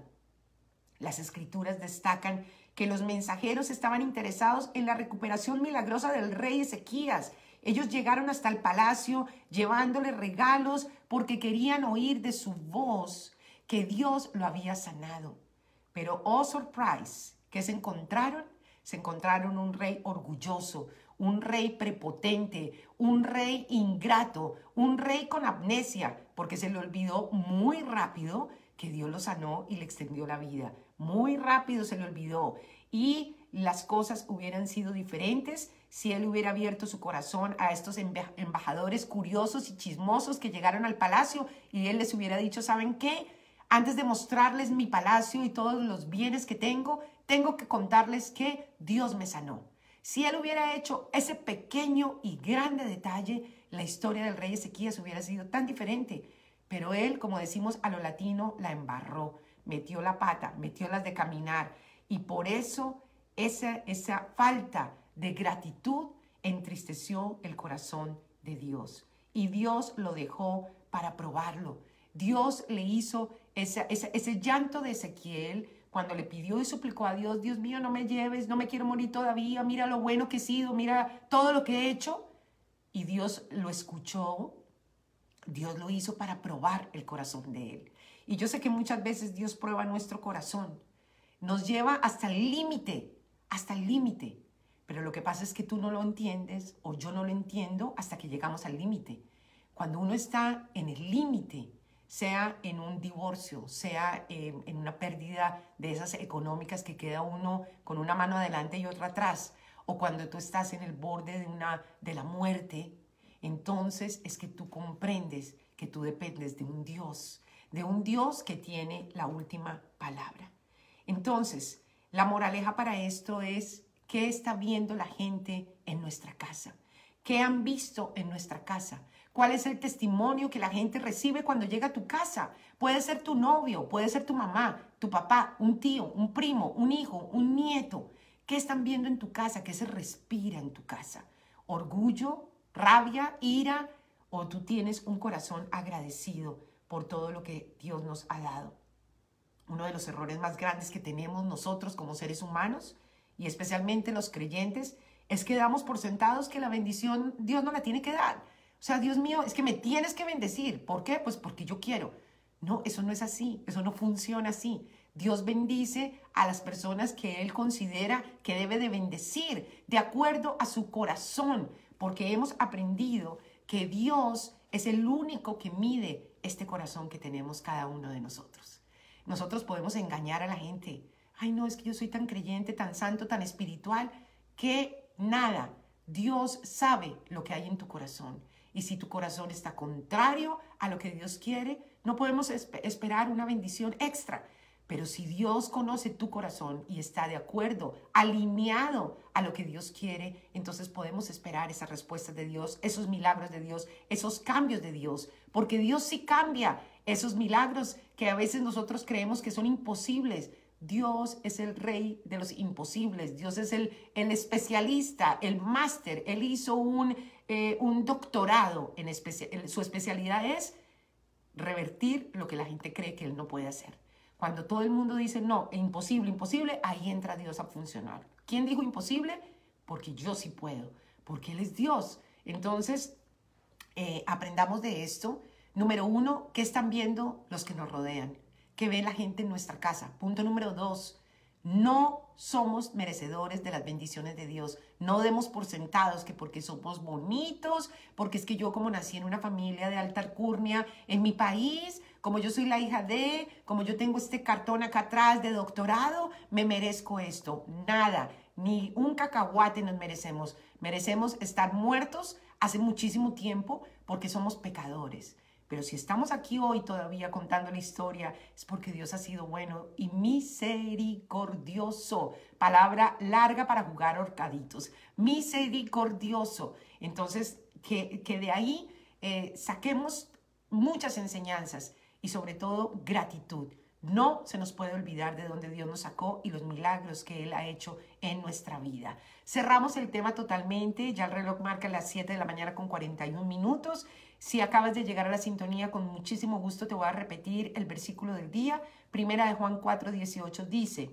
Las escrituras destacan que los mensajeros estaban interesados en la recuperación milagrosa del rey Ezequías. Ellos llegaron hasta el palacio llevándole regalos porque querían oír de su voz que Dios lo había sanado. Pero, oh surprise, ¿qué se encontraron? Se encontraron un rey orgulloso, un rey prepotente, un rey ingrato, un rey con amnesia, porque se le olvidó muy rápido que Dios lo sanó y le extendió la vida. Muy rápido se le olvidó. Y las cosas hubieran sido diferentes si él hubiera abierto su corazón a estos embajadores curiosos y chismosos que llegaron al palacio y él les hubiera dicho: ¿saben qué? Antes de mostrarles mi palacio y todos los bienes que tengo, tengo que contarles que Dios me sanó. Si él hubiera hecho ese pequeño y grande detalle, la historia del rey Ezequías hubiera sido tan diferente. Pero él, como decimos a lo latino, la embarró, metió la pata, metió las de caminar. Y por eso esa, esa falta de gratitud entristeció el corazón de Dios. Y Dios lo dejó para probarlo. Dios le hizo ese, ese, ese llanto de Ezequiel cuando le pidió y suplicó a Dios: Dios mío, no me lleves, no me quiero morir todavía, mira lo bueno que he sido, mira todo lo que he hecho. Y Dios lo escuchó, Dios lo hizo para probar el corazón de él. Y yo sé que muchas veces Dios prueba nuestro corazón, nos lleva hasta el límite, hasta el límite. Pero lo que pasa es que tú no lo entiendes o yo no lo entiendo hasta que llegamos al límite. Cuando uno está en el límite, sea en un divorcio, sea en, en una pérdida de esas económicas que queda uno con una mano adelante y otra atrás, o cuando tú estás en el borde de, una, de la muerte, entonces es que tú comprendes que tú dependes de un Dios, de un Dios que tiene la última palabra. Entonces, la moraleja para esto es: ¿qué está viendo la gente en nuestra casa? ¿Qué han visto en nuestra casa? ¿Cuál es el testimonio que la gente recibe cuando llega a tu casa? Puede ser tu novio, puede ser tu mamá, tu papá, un tío, un primo, un hijo, un nieto. ¿Qué están viendo en tu casa? ¿Qué se respira en tu casa? ¿Orgullo, rabia, ira? ¿O tú tienes un corazón agradecido por todo lo que Dios nos ha dado? Uno de los errores más grandes que tenemos nosotros como seres humanos, y especialmente los creyentes, es que damos por sentados que la bendición Dios no la tiene que dar. O sea, Dios mío, es que me tienes que bendecir. ¿Por qué? Pues porque yo quiero. No, eso no es así, eso no funciona así. Dios bendice a las personas que Él considera que debe de bendecir de acuerdo a su corazón, porque hemos aprendido que Dios es el único que mide este corazón que tenemos cada uno de nosotros. Nosotros podemos engañar a la gente. Ay, no, es que yo soy tan creyente, tan santo, tan espiritual, que nada. Dios sabe lo que hay en tu corazón. Y si tu corazón está contrario a lo que Dios quiere, no podemos esp- esperar una bendición extra. Pero si Dios conoce tu corazón y está de acuerdo, alineado a lo que Dios quiere, entonces podemos esperar esas respuestas de Dios, esos milagros de Dios, esos cambios de Dios, porque Dios sí cambia esos milagros que a veces nosotros creemos que son imposibles. Dios es el rey de los imposibles, Dios es el, el especialista, el máster. Él hizo un, eh, un doctorado, en especia, su especialidad es revertir lo que la gente cree que Él no puede hacer. Cuando todo el mundo dice, no, imposible, imposible, ahí entra Dios a funcionar. ¿Quién dijo imposible? Porque yo sí puedo, porque Él es Dios. Entonces, eh, aprendamos de esto. Número uno, ¿qué están viendo los que nos rodean? ¿Qué ve la gente en nuestra casa? Punto número dos, no somos merecedores de las bendiciones de Dios. No demos por sentados que porque somos bonitos, porque es que yo como nací en una familia de alta alcurnia en mi país, como yo soy la hija de, como yo tengo este cartón acá atrás de doctorado, me merezco esto. Nada, ni un cacahuate nos merecemos. Merecemos estar muertos hace muchísimo tiempo porque somos pecadores. Pero si estamos aquí hoy todavía contando la historia, es porque Dios ha sido bueno y misericordioso. Palabra larga para jugar ahorcaditos. Misericordioso. Entonces, que, que de ahí eh, saquemos muchas enseñanzas y sobre todo gratitud. No se nos puede olvidar de dónde Dios nos sacó y los milagros que Él ha hecho en nuestra vida. Cerramos el tema totalmente. Ya el reloj marca las siete de la mañana con cuarenta y un minutos. Si acabas de llegar a la sintonía, con muchísimo gusto te voy a repetir el versículo del día. Primera de Juan cuatro, dieciocho dice,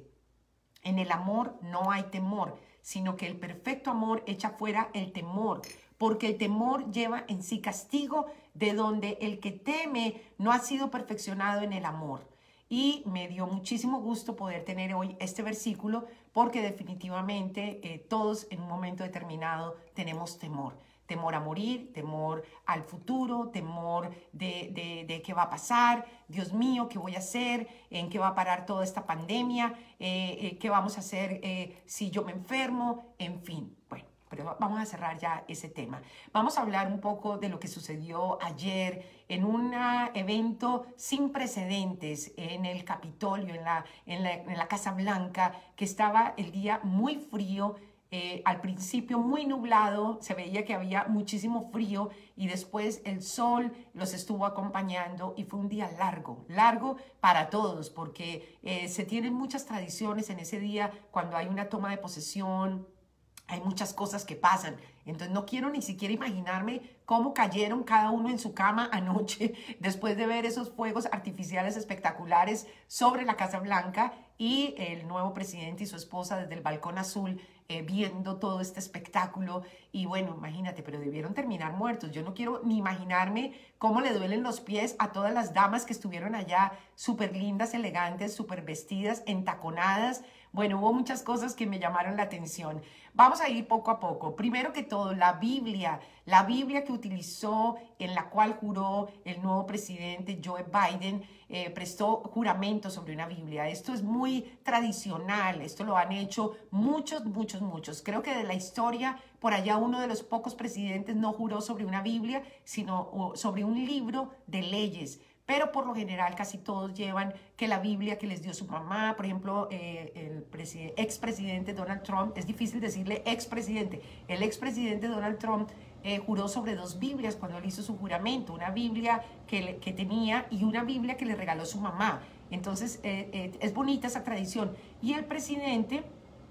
en el amor no hay temor, sino que el perfecto amor echa fuera el temor, porque el temor lleva en sí castigo, de donde el que teme no ha sido perfeccionado en el amor. Y me dio muchísimo gusto poder tener hoy este versículo, porque definitivamente eh, todos en un momento determinado tenemos temor. Temor a morir, temor al futuro, temor de, de, de qué va a pasar, Dios mío, qué voy a hacer, en qué va a parar toda esta pandemia, eh, eh, qué vamos a hacer eh, si yo me enfermo, en fin. Bueno, pero vamos a cerrar ya ese tema. Vamos a hablar un poco de lo que sucedió ayer en un evento sin precedentes en el Capitolio, en la, en la, en la Casa Blanca, que estaba el día muy frío. Eh, al principio muy nublado, se veía que había muchísimo frío y después el sol los estuvo acompañando y fue un día largo, largo para todos, porque eh, se tienen muchas tradiciones en ese día cuando hay una toma de posesión. Hay muchas cosas que pasan, entonces no quiero ni siquiera imaginarme cómo cayeron cada uno en su cama anoche después de ver esos fuegos artificiales espectaculares sobre la Casa Blanca y el nuevo presidente y su esposa desde el balcón azul eh, viendo todo este espectáculo. Y bueno, imagínate, pero debieron terminar muertos. Yo no quiero ni imaginarme cómo le duelen los pies a todas las damas que estuvieron allá, súper lindas, elegantes, súper vestidas, entaconadas. Bueno, hubo muchas cosas que me llamaron la atención. Vamos a ir poco a poco. Primero que todo, la Biblia, la Biblia que utilizó, en la cual juró el nuevo presidente Joe Biden, eh, prestó juramento sobre una Biblia. Esto es muy tradicional, esto lo han hecho muchos, muchos, muchos. Creo que de la historia, por allá uno de los pocos presidentes no juró sobre una Biblia, sino sobre un libro de leyes. Pero por lo general casi todos llevan que la Biblia que les dio su mamá, por ejemplo, eh, el expresidente Donald Trump, es difícil decirle expresidente, el expresidente Donald Trump eh, juró sobre dos Biblias cuando él hizo su juramento, una Biblia que, le, que tenía y una Biblia que le regaló su mamá. Entonces eh, eh, es bonita esa tradición. Y el presidente,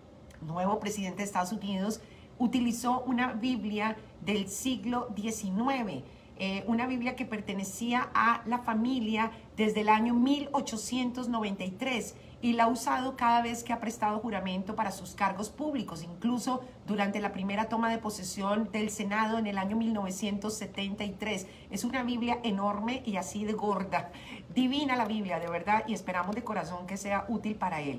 nuevo presidente de Estados Unidos, utilizó una Biblia del siglo diecinueve. Eh, una Biblia que pertenecía a la familia desde el año mil ochocientos noventa y tres y la ha usado cada vez que ha prestado juramento para sus cargos públicos, incluso durante la primera toma de posesión del Senado en el año mil novecientos setenta y tres. Es una Biblia enorme y así de gorda. Divina la Biblia, de verdad, y esperamos de corazón que sea útil para él.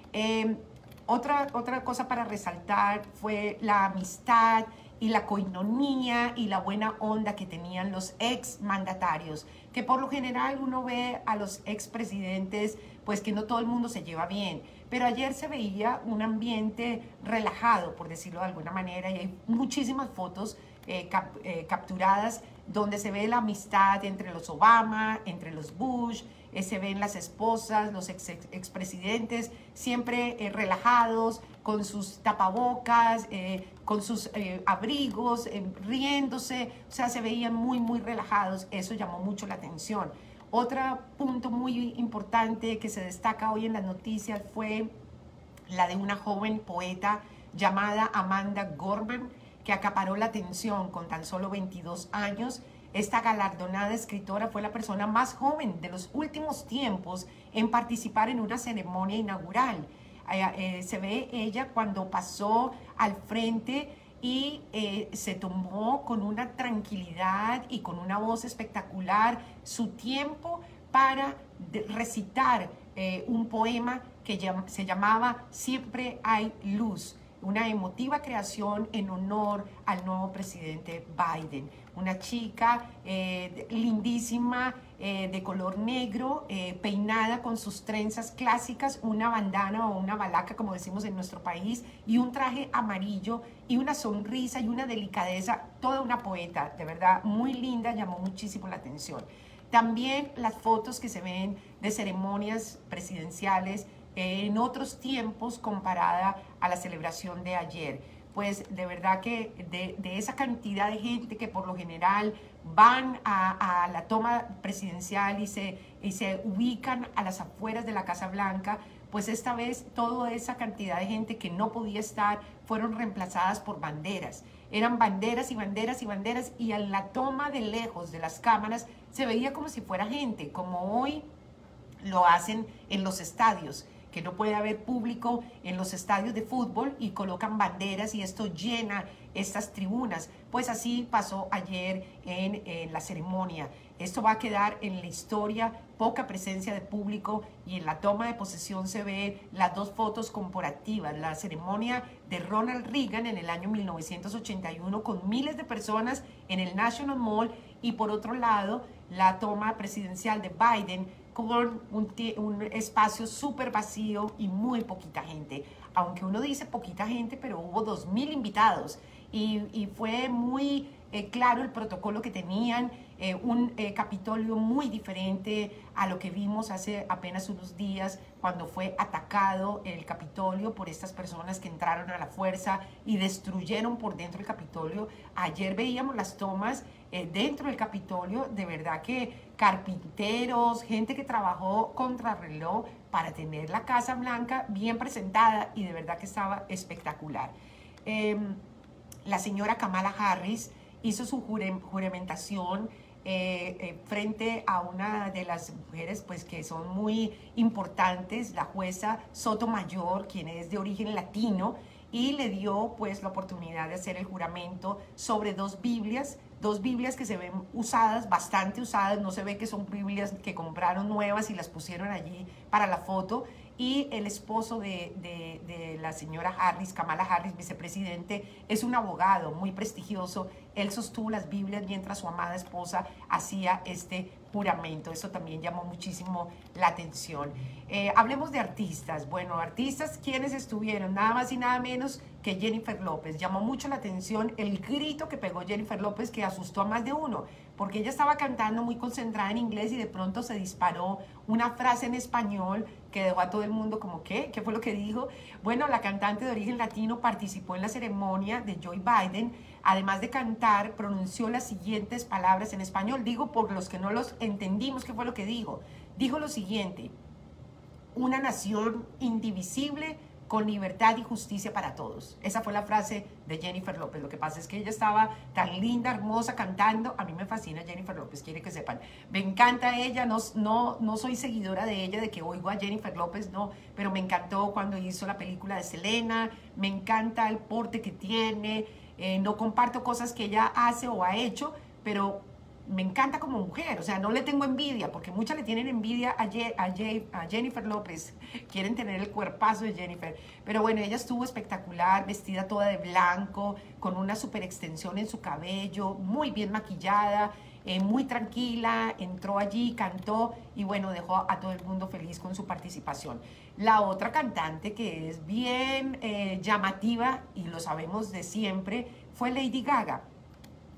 Eh, otra, otra cosa para resaltar fue la amistad y la coinonía y la buena onda que tenían los ex mandatarios, que por lo general uno ve a los ex presidentes, pues que no todo el mundo se lleva bien, pero ayer se veía un ambiente relajado, por decirlo de alguna manera, y hay muchísimas fotos eh, cap, eh, capturadas donde se ve la amistad entre los Obama, entre los Bush, eh, se ven las esposas, los ex, ex, expresidentes, siempre eh, relajados, con sus tapabocas, eh, con sus eh, abrigos, eh, riéndose, o sea, se veían muy, muy relajados. Eso llamó mucho la atención. Otro punto muy importante que se destaca hoy en las noticias fue la de una joven poeta llamada Amanda Gorman, que acaparó la atención con tan solo veintidós años. Esta galardonada escritora fue la persona más joven de los últimos tiempos en participar en una ceremonia inaugural. Eh, eh, se ve ella cuando pasó al frente y eh, se tomó con una tranquilidad y con una voz espectacular su tiempo para recitar eh, un poema que llam- se llamaba Siempre hay luz, una emotiva creación en honor al nuevo presidente Biden. Una chica eh, lindísima, eh, de color negro, eh, peinada con sus trenzas clásicas, una bandana o una balaca, como decimos en nuestro país, y un traje amarillo, y una sonrisa y una delicadeza, toda una poeta, de verdad, muy linda, llamó muchísimo la atención. También las fotos que se ven de ceremonias presidenciales en otros tiempos comparada a la celebración de ayer. Pues de verdad que de, de esa cantidad de gente que por lo general van a, a la toma presidencial y se, y se ubican a las afueras de la Casa Blanca, pues esta vez toda esa cantidad de gente que no podía estar fueron reemplazadas por banderas. Eran banderas y banderas y banderas, y en la toma de lejos de las cámaras se veía como si fuera gente, como hoy lo hacen en los estadios, que no puede haber público en los estadios de fútbol y colocan banderas y esto llena estas tribunas. Pues así pasó ayer en, en la ceremonia. Esto va a quedar en la historia, poca presencia de público, y en la toma de posesión se ven las dos fotos corporativas. La ceremonia de Ronald Reagan en el año mil novecientos ochenta y uno con miles de personas en el National Mall, y por otro lado la toma presidencial de Biden con un, un espacio súper vacío y muy poquita gente. Aunque uno dice poquita gente, pero hubo dos mil invitados y, y fue muy eh, claro el protocolo que tenían, eh, un eh, Capitolio muy diferente a lo que vimos hace apenas unos días cuando fue atacado el Capitolio por estas personas que entraron a la fuerza y destruyeron por dentro el Capitolio. Ayer veíamos las tomas eh, dentro del Capitolio, de verdad que carpinteros, gente que trabajó contrarreloj para tener la Casa Blanca bien presentada, y de verdad que estaba espectacular. Eh, la señora Kamala Harris hizo su jure, juramentación eh, eh, frente a una de las mujeres pues, que son muy importantes, la jueza Sotomayor, quien es de origen latino, y le dio pues la oportunidad de hacer el juramento sobre dos Biblias, dos Biblias que se ven usadas, bastante usadas, no se ve que son Biblias que compraron nuevas y las pusieron allí para la foto. Y el esposo de, de, de la señora Harris, Kamala Harris, vicepresidente, es un abogado muy prestigioso. Él sostuvo las Biblias mientras su amada esposa hacía este juramento. Eso también llamó muchísimo la atención. Eh, hablemos de artistas. Bueno, artistas, ¿quiénes estuvieron? Nada más y nada menos que Jennifer López. Llamó mucho la atención el grito que pegó Jennifer López, que asustó a más de uno, porque ella estaba cantando muy concentrada en inglés y de pronto se disparó una frase en español que dejó a todo el mundo como, ¿qué? ¿Qué fue lo que dijo? Bueno, la cantante de origen latino participó en la ceremonia de Joe Biden. Además de cantar, pronunció las siguientes palabras en español. Digo por los que no los entendimos qué fue lo que dijo. Dijo lo siguiente: una nación indivisible con libertad y justicia para todos. Esa fue la frase de Jennifer López. Lo que pasa es que ella estaba tan linda, hermosa, cantando. A mí me fascina Jennifer López, quiere que sepan. Me encanta ella, no, no, no soy seguidora de ella, de que oigo a Jennifer López, no, pero me encantó cuando hizo la película de Selena, me encanta el porte que tiene, eh, no comparto cosas que ella hace o ha hecho, pero me encanta como mujer, o sea, no le tengo envidia, porque muchas le tienen envidia a, Je a, Je a Jennifer López, quieren tener el cuerpazo de Jennifer, pero bueno, ella estuvo espectacular, vestida toda de blanco, con una super extensión en su cabello, muy bien maquillada, eh, muy tranquila, entró allí, cantó y bueno, dejó a todo el mundo feliz con su participación. La otra cantante que es bien eh, llamativa, y lo sabemos de siempre, fue Lady Gaga.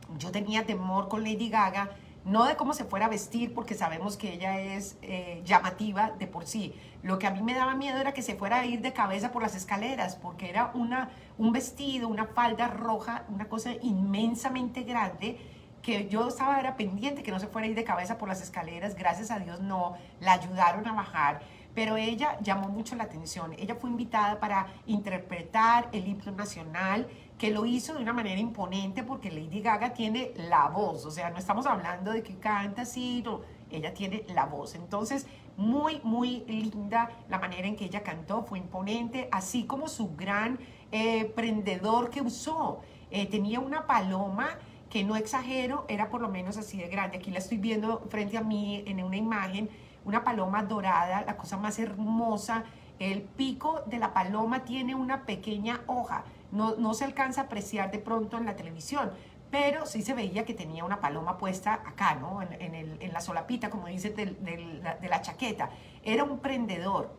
yo tenía temor con Lady Gaga, no de cómo se fuera a vestir, porque sabemos que ella es eh, llamativa de por sí. Lo que a mí me daba miedo era que se fuera a ir de cabeza por las escaleras, porque era una, un vestido, una falda roja, una cosa inmensamente grande, que yo estaba era pendiente que no se fuera a ir de cabeza por las escaleras. Gracias a Dios no, la ayudaron a bajar. Pero ella llamó mucho la atención. Ella fue invitada para interpretar el himno nacional, que lo hizo de una manera imponente porque Lady Gaga tiene la voz. O sea, no estamos hablando de que canta así, no. Ella tiene la voz. Entonces, muy, muy linda la manera en que ella cantó, fue imponente, así como su gran eh, prendedor que usó. Eh, tenía una paloma que, no exagero, era por lo menos así de grande. Aquí la estoy viendo frente a mí en una imagen. Una paloma dorada, la cosa más hermosa. El pico de la paloma tiene una pequeña hoja. No, no se alcanza a apreciar de pronto en la televisión, pero sí se veía que tenía una paloma puesta acá, ¿no? En, en, el, en la solapita, como dice, de, de, de la chaqueta. Era un prendedor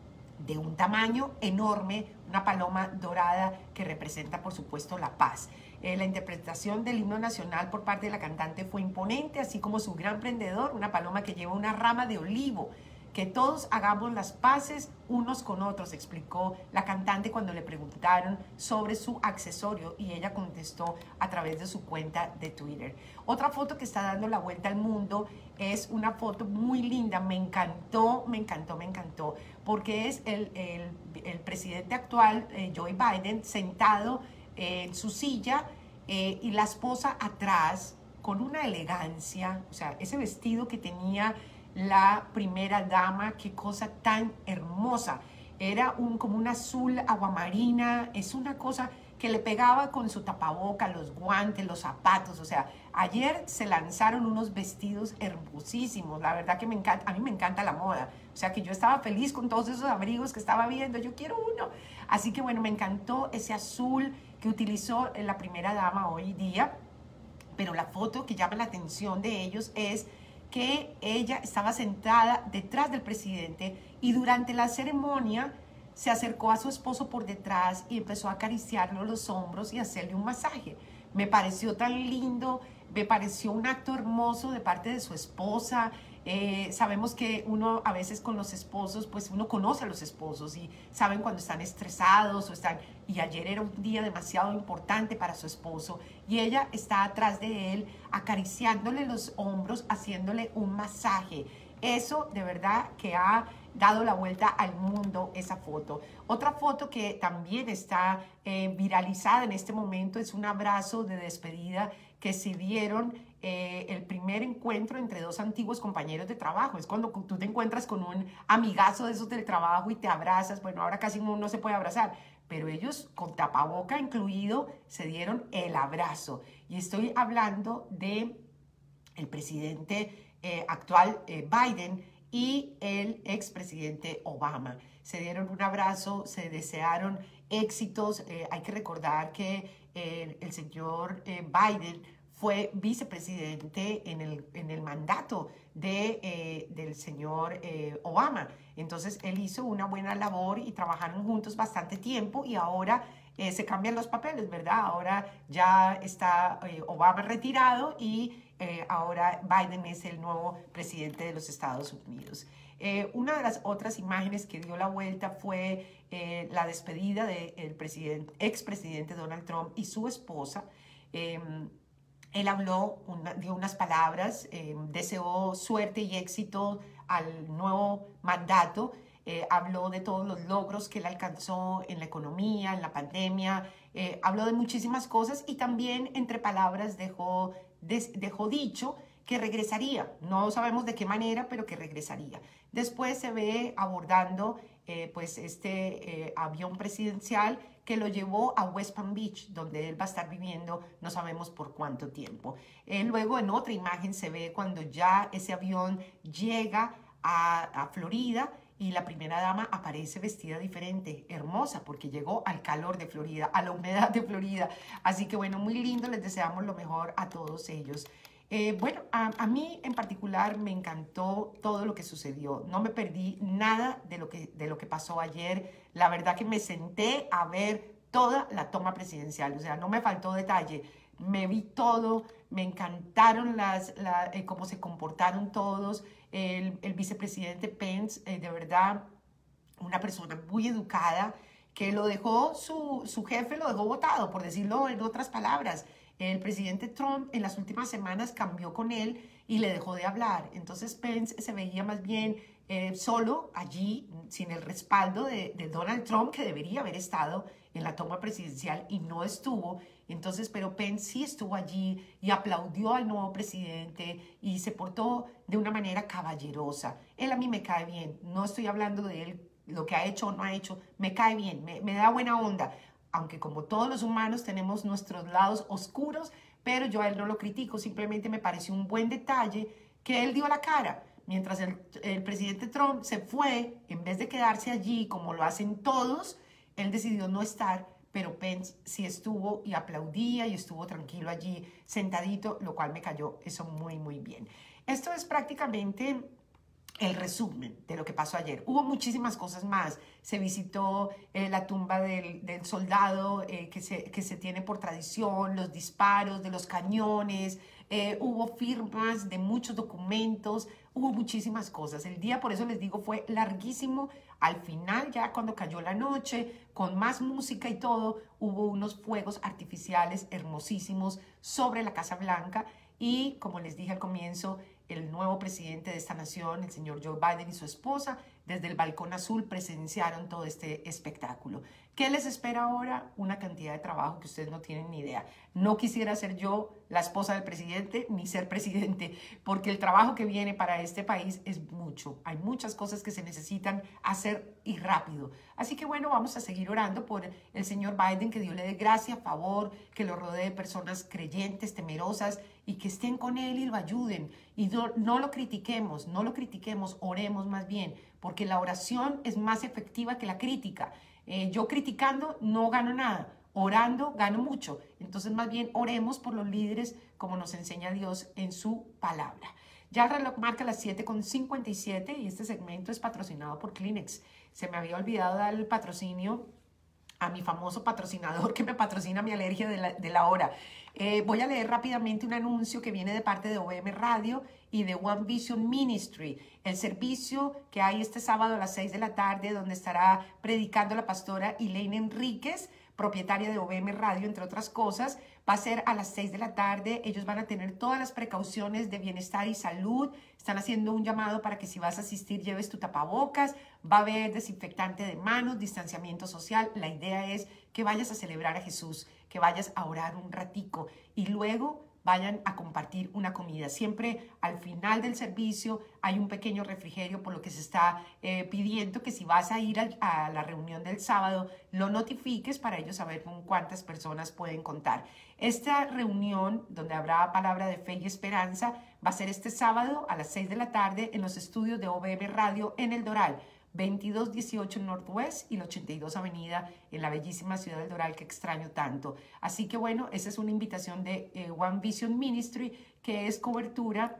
de un tamaño enorme, una paloma dorada que representa, por supuesto, la paz. Eh, la interpretación del himno nacional por parte de la cantante fue imponente, así como su gran prendedor, una paloma que lleva una rama de olivo. Que todos hagamos las paces unos con otros, explicó la cantante cuando le preguntaron sobre su accesorio, y ella contestó a través de su cuenta de Twitter. Otra foto que está dando la vuelta al mundo es una foto muy linda, me encantó, me encantó, me encantó, porque es el, el, el presidente actual, eh, Joe Biden, sentado eh, en su silla eh, y la esposa atrás con una elegancia, o sea, ese vestido que tenía la primera dama, qué cosa tan hermosa. Era un, como un azul aguamarina, es una cosa que le pegaba con su tapaboca, los guantes, los zapatos. O sea, ayer se lanzaron unos vestidos hermosísimos. La verdad que me encanta, a mí me encanta la moda. O sea, que yo estaba feliz con todos esos abrigos que estaba viendo. Yo quiero uno. Así que bueno, me encantó ese azul que utilizó la primera dama hoy día. Pero la foto que llama la atención de ellos es que ella estaba sentada detrás del presidente y durante la ceremonia se acercó a su esposo por detrás y empezó a acariciarle los hombros y hacerle un masaje. Me pareció tan lindo, me pareció un acto hermoso de parte de su esposa. Eh, sabemos que uno a veces con los esposos, pues uno conoce a los esposos y saben cuando están estresados o están... Y ayer era un día demasiado importante para su esposo y ella está atrás de él acariciándole los hombros, haciéndole un masaje. Eso de verdad que ha dado la vuelta al mundo, esa foto. Otra foto que también está eh, viralizada en este momento es un abrazo de despedida que se dieron, eh, el primer encuentro entre dos antiguos compañeros de trabajo. Es cuando tú te encuentras con un amigazo de esos del trabajo y te abrazas. Bueno, ahora casi no, no se puede abrazar, pero ellos con tapaboca incluido se dieron el abrazo. Y estoy hablando de el presidente eh, actual eh, Biden y el expresidente Obama. Se dieron un abrazo, se desearon éxitos. Eh, hay que recordar que eh, el señor eh, Biden fue vicepresidente en el, en el mandato de, eh, del señor eh, Obama. Entonces, él hizo una buena labor y trabajaron juntos bastante tiempo y ahora eh, se cambian los papeles, ¿verdad? Ahora ya está eh, Obama retirado y eh, ahora Biden es el nuevo presidente de los Estados Unidos. Eh, una de las otras imágenes que dio la vuelta fue eh, la despedida del presidente, expresidente Donald Trump y su esposa. Eh, Él habló, una, dio unas palabras, eh, deseó suerte y éxito al nuevo mandato, eh, habló de todos los logros que él alcanzó en la economía, en la pandemia, eh, habló de muchísimas cosas y también entre palabras dejó, des, dejó dicho que regresaría. No sabemos de qué manera, pero que regresaría. Después se ve abordando eh, pues este eh, avión presidencial que lo llevó a West Palm Beach, donde él va a estar viviendo no sabemos por cuánto tiempo. Eh, luego en otra imagen se ve cuando ya ese avión llega a, a Florida y la primera dama aparece vestida diferente, hermosa, porque llegó al calor de Florida, a la humedad de Florida. Así que bueno, muy lindo, les deseamos lo mejor a todos ellos. Eh, bueno, a, a mí en particular me encantó todo lo que sucedió. No me perdí nada de lo que, de lo que pasó ayer. La verdad que me senté a ver toda la toma presidencial. O sea, no me faltó detalle. me vi todo, me encantaron las, la, eh, cómo se comportaron todos. El, el vicepresidente Pence, eh, de verdad, una persona muy educada, que lo dejó, su, su jefe lo dejó votado, por decirlo en otras palabras. El presidente Trump en las últimas semanas cambió con él y le dejó de hablar. Entonces Pence se veía más bien eh, solo allí, sin el respaldo de, de Donald Trump, que debería haber estado en la toma presidencial y no estuvo. Entonces, pero Pence sí estuvo allí y aplaudió al nuevo presidente y se portó de una manera caballerosa. Él a mí me cae bien, no estoy hablando de él, lo que ha hecho o no ha hecho, me cae bien, me, me da buena onda, aunque como todos los humanos tenemos nuestros lados oscuros, pero yo a él no lo critico, simplemente me pareció un buen detalle que él dio la cara. Mientras el, el presidente Trump se fue, en vez de quedarse allí como lo hacen todos, él decidió no estar, pero Pence sí estuvo y aplaudía y estuvo tranquilo allí sentadito, lo cual me cayó eso muy, muy bien. Esto es prácticamente el resumen de lo que pasó ayer. Hubo muchísimas cosas más. Se visitó eh, la tumba del, del soldado eh, que, se, que se tiene por tradición, los disparos de los cañones, eh, hubo firmas de muchos documentos, hubo muchísimas cosas. El día, por eso les digo, fue larguísimo. Al final, ya cuando cayó la noche, con más música y todo, hubo unos fuegos artificiales hermosísimos sobre la Casa Blanca y, como les dije al comienzo, el nuevo presidente de esta nación, el señor Joe Biden y su esposa, desde el balcón azul presenciaron todo este espectáculo. ¿Qué les espera ahora? Una cantidad de trabajo que ustedes no tienen ni idea. No quisiera ser yo la esposa del presidente ni ser presidente, porque el trabajo que viene para este país es mucho. Hay muchas cosas que se necesitan hacer y rápido. Así que bueno, vamos a seguir orando por el señor Biden, que Dios le dé gracia, favor, que lo rodee de personas creyentes, temerosas y que estén con él y lo ayuden. Y no, no lo critiquemos, no lo critiquemos, oremos más bien, porque la oración es más efectiva que la crítica. Eh, yo criticando no gano nada, orando gano mucho. Entonces más bien oremos por los líderes como nos enseña Dios en su palabra. Ya el reloj marca las siete con cincuenta y siete y este segmento es patrocinado por Kleenex. Se me había olvidado dar el patrocinio a mi famoso patrocinador que me patrocina mi alergia de la, de la hora. Eh, voy a leer rápidamente un anuncio que viene de parte de O V M Radio y de One Vision Ministry, el servicio que hay este sábado a las seis de la tarde, donde estará predicando la pastora Elaine Enríquez, propietaria de O V M Radio, entre otras cosas. Va a ser a las seis de la tarde. Ellos van a tener todas las precauciones de bienestar y salud. Están haciendo un llamado para que si vas a asistir lleves tu tapabocas. Va a haber desinfectante de manos, distanciamiento social. La idea es que vayas a celebrar a Jesús, que vayas a orar un ratico y luego vayan a compartir una comida. Siempre al final del servicio hay un pequeño refrigerio, por lo que se está eh, pidiendo que si vas a ir a, a la reunión del sábado, lo notifiques para ellos saber con cuántas personas pueden contar. Esta reunión, donde habrá palabra de fe y esperanza, va a ser este sábado a las seis de la tarde en los estudios de O V M Radio en El Doral, veintidós dieciocho Northwest y la ochenta y dos Avenida en la bellísima ciudad del Doral que extraño tanto. Así que bueno, esa es una invitación de eh, One Vision Ministry, que es cobertura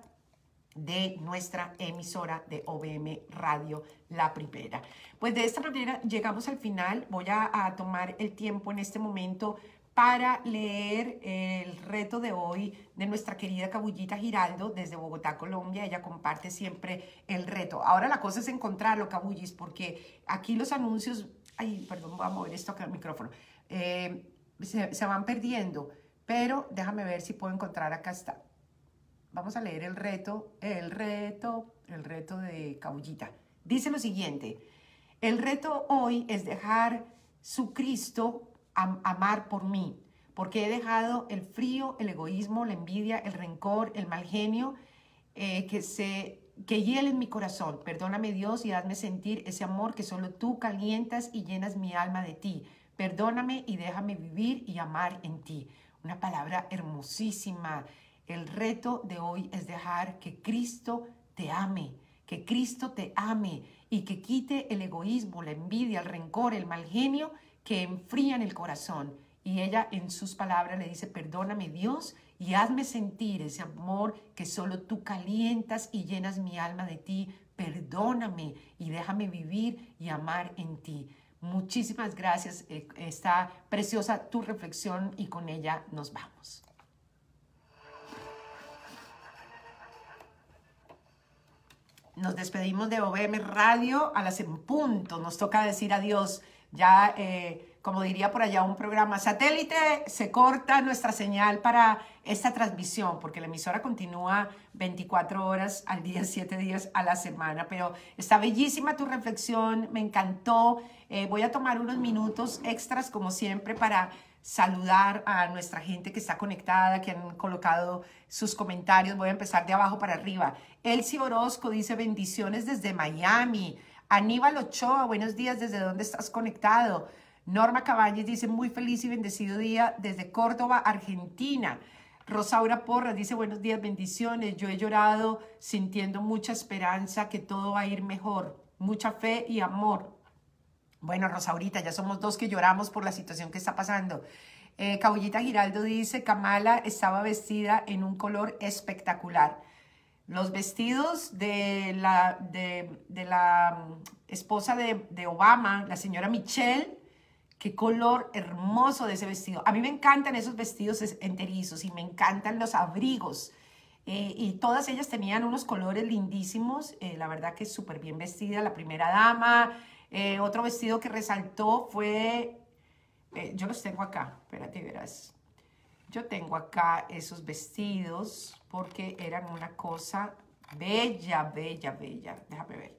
de nuestra emisora de O V M Radio, la primera. Pues de esta manera llegamos al final. Voy a, a tomar el tiempo en este momento para leer el reto de hoy de nuestra querida Cabullita Giraldo desde Bogotá, Colombia. Ella comparte siempre el reto. Ahora la cosa es encontrarlo, Cabullis, porque aquí los anuncios, ay, perdón, voy a mover esto acá al micrófono, eh, se, se van perdiendo, pero déjame ver si puedo encontrar, acá está. Vamos a leer el reto, el reto, el reto de Cabullita. Dice lo siguiente: el reto hoy es dejar su Cristo amar por mí, porque he dejado el frío, el egoísmo, la envidia, el rencor, el mal genio eh, que se que hielen mi corazón. Perdóname, Dios, y hazme sentir ese amor que solo tú calientas y llenas mi alma de ti. Perdóname y déjame vivir y amar en ti. Una palabra hermosísima. El reto de hoy es dejar que Cristo te ame, que Cristo te ame y que quite el egoísmo, la envidia, el rencor, el mal genio que enfrían el corazón. Y ella en sus palabras le dice: perdóname, Dios, y hazme sentir ese amor que solo tú calientas y llenas mi alma de ti. Perdóname y déjame vivir y amar en ti. Muchísimas gracias. Está preciosa tu reflexión y con ella nos vamos. Nos despedimos de O V M Radio a las en punto. Nos toca decir adiós. Ya, eh, como diría por allá un programa satélite, se corta nuestra señal para esta transmisión, porque la emisora continúa veinticuatro horas al día, siete días a la semana. Pero está bellísima tu reflexión, me encantó. Eh, voy a tomar unos minutos extras, como siempre, para saludar a nuestra gente que está conectada, que han colocado sus comentarios. Voy a empezar de abajo para arriba. Elsie Orozco dice bendiciones desde Miami. Aníbal Ochoa, buenos días, ¿desde dónde estás conectado? Norma Cabañez dice muy feliz y bendecido día desde Córdoba, Argentina. Rosaura Porras dice buenos días, bendiciones. Yo he llorado sintiendo mucha esperanza que todo va a ir mejor, mucha fe y amor. Bueno, Rosaurita, ya somos dos que lloramos por la situación que está pasando. Eh, Cabullita Giraldo dice Kamala estaba vestida en un color espectacular. Los vestidos de la, de, de la esposa de, de Obama, la señora Michelle, qué color hermoso de ese vestido. A mí me encantan esos vestidos enterizos y me encantan los abrigos. Eh, y todas ellas tenían unos colores lindísimos. Eh, la verdad que es súper bien vestida la primera dama. Eh, otro vestido que resaltó fue... Eh, yo los tengo acá, espérate, verás. Yo tengo acá esos vestidos porque eran una cosa bella, bella, bella. Déjame ver.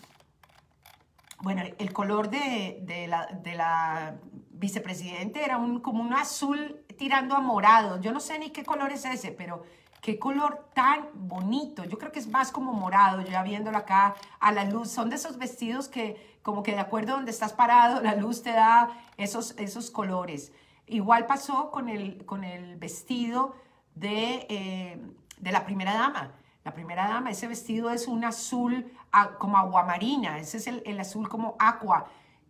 Bueno, el color de, de, la, de la vicepresidente era un, como un azul tirando a morado. Yo no sé ni qué color es ese, pero qué color tan bonito. Yo creo que es más como morado, yo ya viéndolo acá a la luz. Son de esos vestidos que como que de acuerdo a donde estás parado, la luz te da esos, esos colores. Igual pasó con el, con el vestido de, eh, de la primera dama. La primera dama, ese vestido es un azul a, como aguamarina, ese es el, el azul como aqua,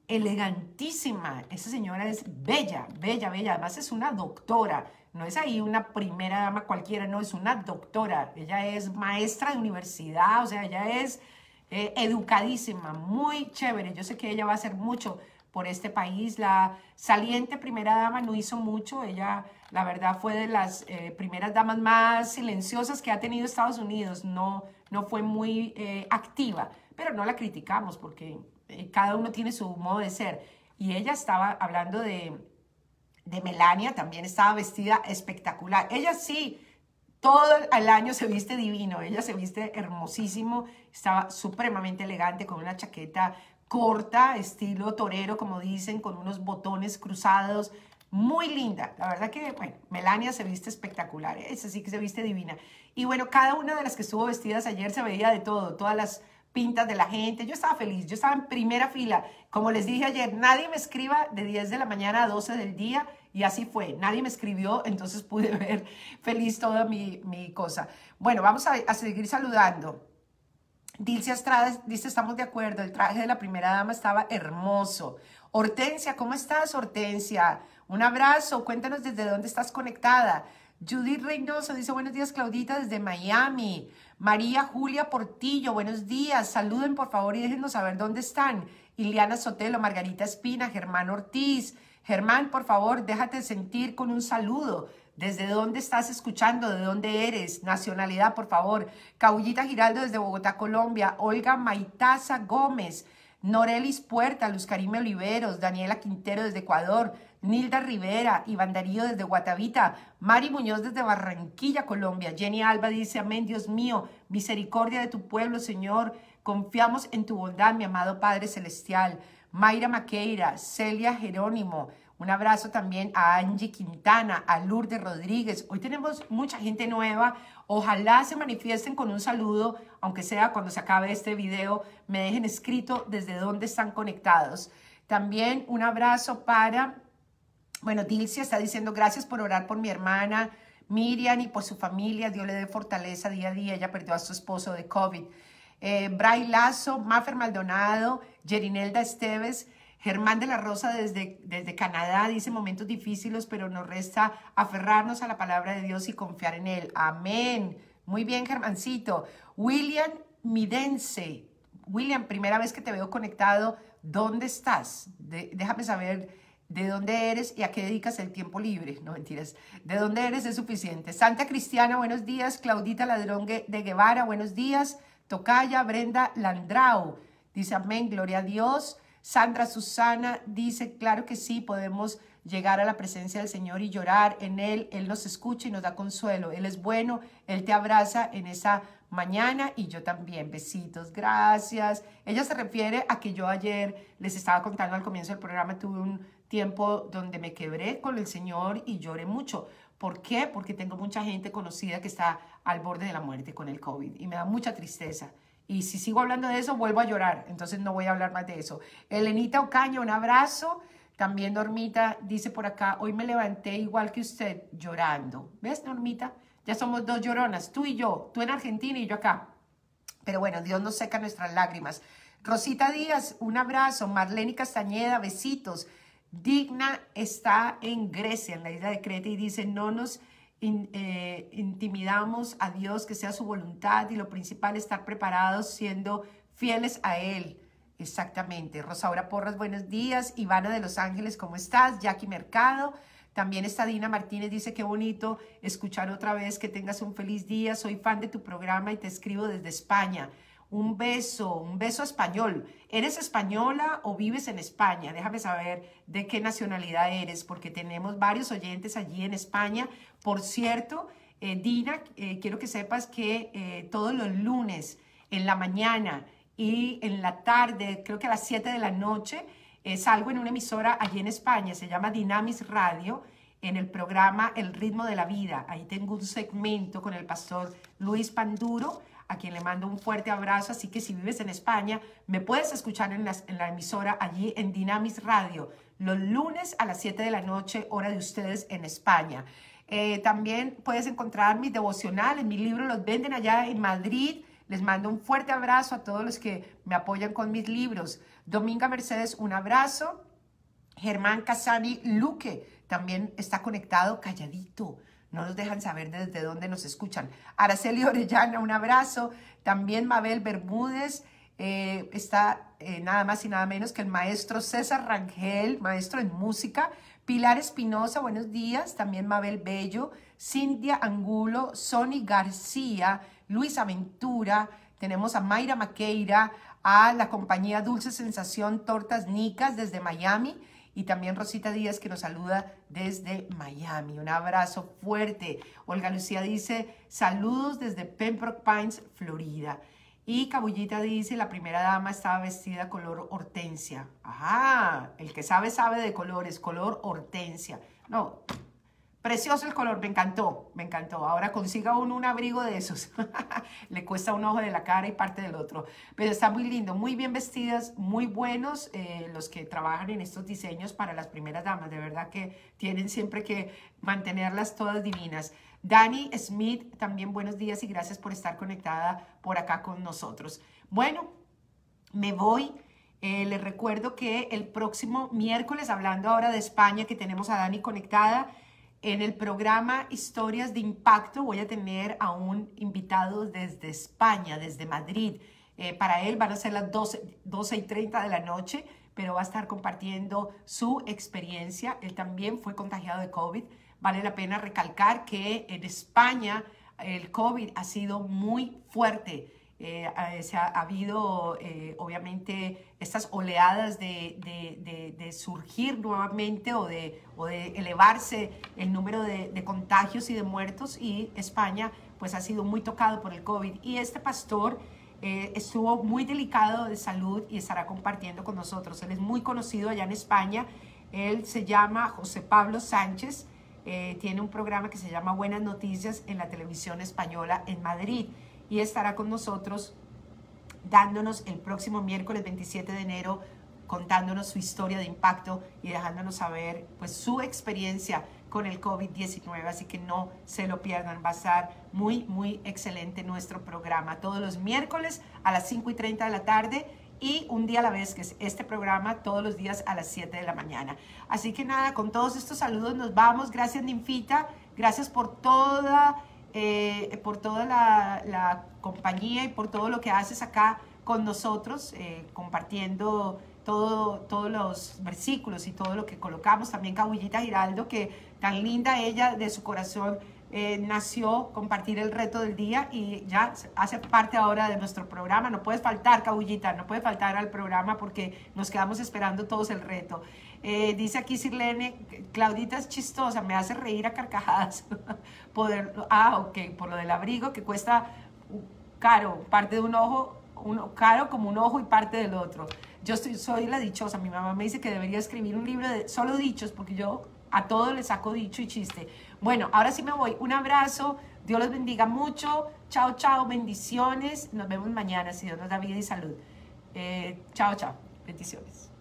elegantísima. Esa señora es bella, bella, bella. Además es una doctora, no es ahí una primera dama cualquiera, no, es una doctora. Ella es maestra de universidad, o sea, ella es eh, educadísima, muy chévere. Yo sé que ella va a hacer mucho por este país. La saliente primera dama no hizo mucho. Ella, la verdad, fue de las eh, primeras damas más silenciosas que ha tenido Estados Unidos. No, no fue muy eh, activa, pero no la criticamos porque eh, cada uno tiene su modo de ser. Y ella estaba hablando de, de Melania, también estaba vestida espectacular. Ella sí, todo el año se viste divino. Ella se viste hermosísimo, estaba supremamente elegante con una chaqueta corta, estilo torero, como dicen, con unos botones cruzados, muy linda. La verdad que, bueno, Melania se viste espectacular, ¿eh? Esa sí que se viste divina. Y bueno, cada una de las que estuvo vestidas ayer se veía de todo, todas las pintas de la gente. Yo estaba feliz, yo estaba en primera fila. Como les dije ayer, nadie me escriba de diez de la mañana a doce del día, y así fue. Nadie me escribió, entonces pude ver feliz toda mi, mi cosa. Bueno, vamos a, a seguir saludando. Dilcia Estrada dice, estamos de acuerdo, el traje de la primera dama estaba hermoso. Hortensia, ¿cómo estás, Hortensia? Un abrazo, cuéntanos desde dónde estás conectada. Judith Reynoso dice, buenos días, Claudita, desde Miami. María Julia Portillo, buenos días, saluden por favor y déjenos saber dónde están. Iliana Sotelo, Margarita Espina, Germán Ortiz. Germán, por favor, déjate sentir con un saludo. ¿Desde dónde estás escuchando? ¿De dónde eres? Nacionalidad, por favor. Cabullita Giraldo desde Bogotá, Colombia. Olga Maitaza Gómez. Norelis Puerta, Luz Karime Oliveros. Daniela Quintero desde Ecuador. Nilda Rivera. Iván Darío desde Guatavita. Mari Muñoz desde Barranquilla, Colombia. Jenny Alba dice, amén, Dios mío. Misericordia de tu pueblo, Señor. Confiamos en tu bondad, mi amado Padre Celestial. Mayra Maqueira. Celia Jerónimo. Un abrazo también a Angie Quintana, a Lourdes Rodríguez. Hoy tenemos mucha gente nueva. Ojalá se manifiesten con un saludo, aunque sea cuando se acabe este video, me dejen escrito desde dónde están conectados. También un abrazo para, bueno, Dilcia está diciendo gracias por orar por mi hermana Miriam y por su familia. Dios le dé fortaleza día a día. Ella perdió a su esposo de COVID. Eh, Bray Lazo, Mafer Maldonado, Yerinelda Esteves, Germán de la Rosa desde, desde Canadá dice momentos difíciles, pero nos resta aferrarnos a la palabra de Dios y confiar en Él. Amén. Muy bien, Germancito. William Midense. William, primera vez que te veo conectado. ¿Dónde estás? De, déjame saber de dónde eres y a qué dedicas el tiempo libre. No, mentiras. De dónde eres es suficiente. Santa Cristiana, buenos días. Claudita Ladrón de Guevara, buenos días. Tocaya Brenda Landrau dice amén, gloria a Dios. Sandra Susana dice, claro que sí, podemos llegar a la presencia del Señor y llorar en Él. Él nos escucha y nos da consuelo. Él es bueno, Él te abraza en esa mañana y yo también. Besitos, gracias. Ella se refiere a que yo ayer les estaba contando al comienzo del programa, tuve un tiempo donde me quebré con el Señor y lloré mucho. ¿Por qué? Porque tengo mucha gente conocida que está al borde de la muerte con el COVID y me da mucha tristeza. Y si sigo hablando de eso, vuelvo a llorar. Entonces no voy a hablar más de eso. Elenita Ocaña, un abrazo. También Normita dice por acá, hoy me levanté igual que usted, llorando. ¿Ves, Normita? Ya somos dos lloronas, tú y yo. Tú en Argentina y yo acá. Pero bueno, Dios nos seca nuestras lágrimas. Rosita Díaz, un abrazo. Marlene Castañeda, besitos. Digna está en Grecia, en la isla de Creta, y dice, no nos in, eh, intimidamos a Dios, que sea su voluntad, y lo principal, estar preparados, siendo fieles a Él. Exactamente. Rosaura Porras, buenos días. Ivana de Los Ángeles, ¿cómo estás? Jackie Mercado. También está Dina Martínez, dice, qué bonito escuchar otra vez, que tengas un feliz día. Soy fan de tu programa y te escribo desde España. Un beso, un beso español. ¿Eres española o vives en España? Déjame saber de qué nacionalidad eres, porque tenemos varios oyentes allí en España. Por cierto, eh, Dina, eh, quiero que sepas que eh, todos los lunes en la mañana y en la tarde, creo que a las siete de la noche, eh, salgo en una emisora allí en España, se llama Dinamis Radio, en el programa El Ritmo de la Vida. Ahí tengo un segmento con el pastor Luis Panduro, a quien le mando un fuerte abrazo. Así que si vives en España, me puedes escuchar en la, en la emisora allí en Dinamis Radio, los lunes a las siete de la noche, hora de ustedes en España. Eh, también puedes encontrar mis devocionales, mis libros los venden allá en Madrid. Les mando un fuerte abrazo a todos los que me apoyan con mis libros. Dominga Mercedes, un abrazo. Germán Casani Luque también está conectado, calladito. No nos dejan saber desde dónde nos escuchan. Araceli Orellana, un abrazo. También Mabel Bermúdez. Eh, está eh, nada más y nada menos que el maestro César Rangel, maestro en música. Pilar Espinosa, buenos días. También Mabel Bello. Cintia Angulo. Sony García. Luis Aventura. Tenemos a Mayra Maqueira. A la compañía Dulce Sensación Tortas Nicas desde Miami. Y también Rosita Díaz, que nos saluda desde Miami. Un abrazo fuerte. Olga Lucía dice, saludos desde Pembroke Pines, Florida. Y Cabullita dice, la primera dama estaba vestida color hortensia. Ajá, el que sabe, sabe de colores, color hortensia. No, precioso el color, me encantó, me encantó. Ahora consiga uno un abrigo de esos. Le cuesta un ojo de la cara y parte del otro. Pero está muy lindo, muy bien vestidas, muy buenos eh, los que trabajan en estos diseños para las primeras damas. De verdad que tienen siempre que mantenerlas todas divinas. Dani Smith, también buenos días y gracias por estar conectada por acá con nosotros. Bueno, me voy. Eh, les recuerdo que el próximo miércoles, hablando ahora de España, que tenemos a Dani conectada, en el programa Historias de Impacto voy a tener a un invitado desde España, desde Madrid. Eh, para él van a ser las doce y treinta de la noche, pero va a estar compartiendo su experiencia. Él también fue contagiado de COVID. Vale la pena recalcar que en España el COVID ha sido muy fuerte. Eh, se ha, ha habido, eh, obviamente, estas oleadas de, de, de, de surgir nuevamente o de, o de elevarse el número de, de contagios y de muertos, y España pues ha sido muy tocado por el COVID. Y este pastor eh, estuvo muy delicado de salud y estará compartiendo con nosotros. Él es muy conocido allá en España. Él se llama José Pablo Sánchez. Eh, tiene un programa que se llama Buenas Noticias en la televisión española en Madrid. Y estará con nosotros dándonos el próximo miércoles veintisiete de enero, contándonos su historia de impacto y dejándonos saber pues su experiencia con el COVID diecinueve. Así que no se lo pierdan, va a estar muy, muy excelente nuestro programa. Todos los miércoles a las cinco y treinta de la tarde y un día a la vez, que es este programa, todos los días a las siete de la mañana. Así que nada, con todos estos saludos nos vamos. Gracias, Ninfita. Gracias por toda... Eh, por toda la, la compañía y por todo lo que haces acá con nosotros, eh, compartiendo todo, todos los versículos y todo lo que colocamos. También Cabullita Giraldo, que tan linda ella de su corazón eh, nació compartir el reto del día y ya hace parte ahora de nuestro programa. No puedes faltar, Cabullita, no puedes faltar al programa porque nos quedamos esperando todos el reto. Eh, dice aquí Sirlene, Claudita es chistosa, me hace reír a carcajadas. Poder, ah, ok, por lo del abrigo que cuesta caro, parte de un ojo, uno, caro como un ojo y parte del otro. Yo estoy, soy la dichosa, mi mamá me dice que debería escribir un libro de solo dichos porque yo a todo le saco dicho y chiste. Bueno, ahora sí me voy. Un abrazo, Dios los bendiga mucho. Chao, chao, bendiciones. Nos vemos mañana, si Dios nos da vida y salud. Eh, chao, chao, bendiciones.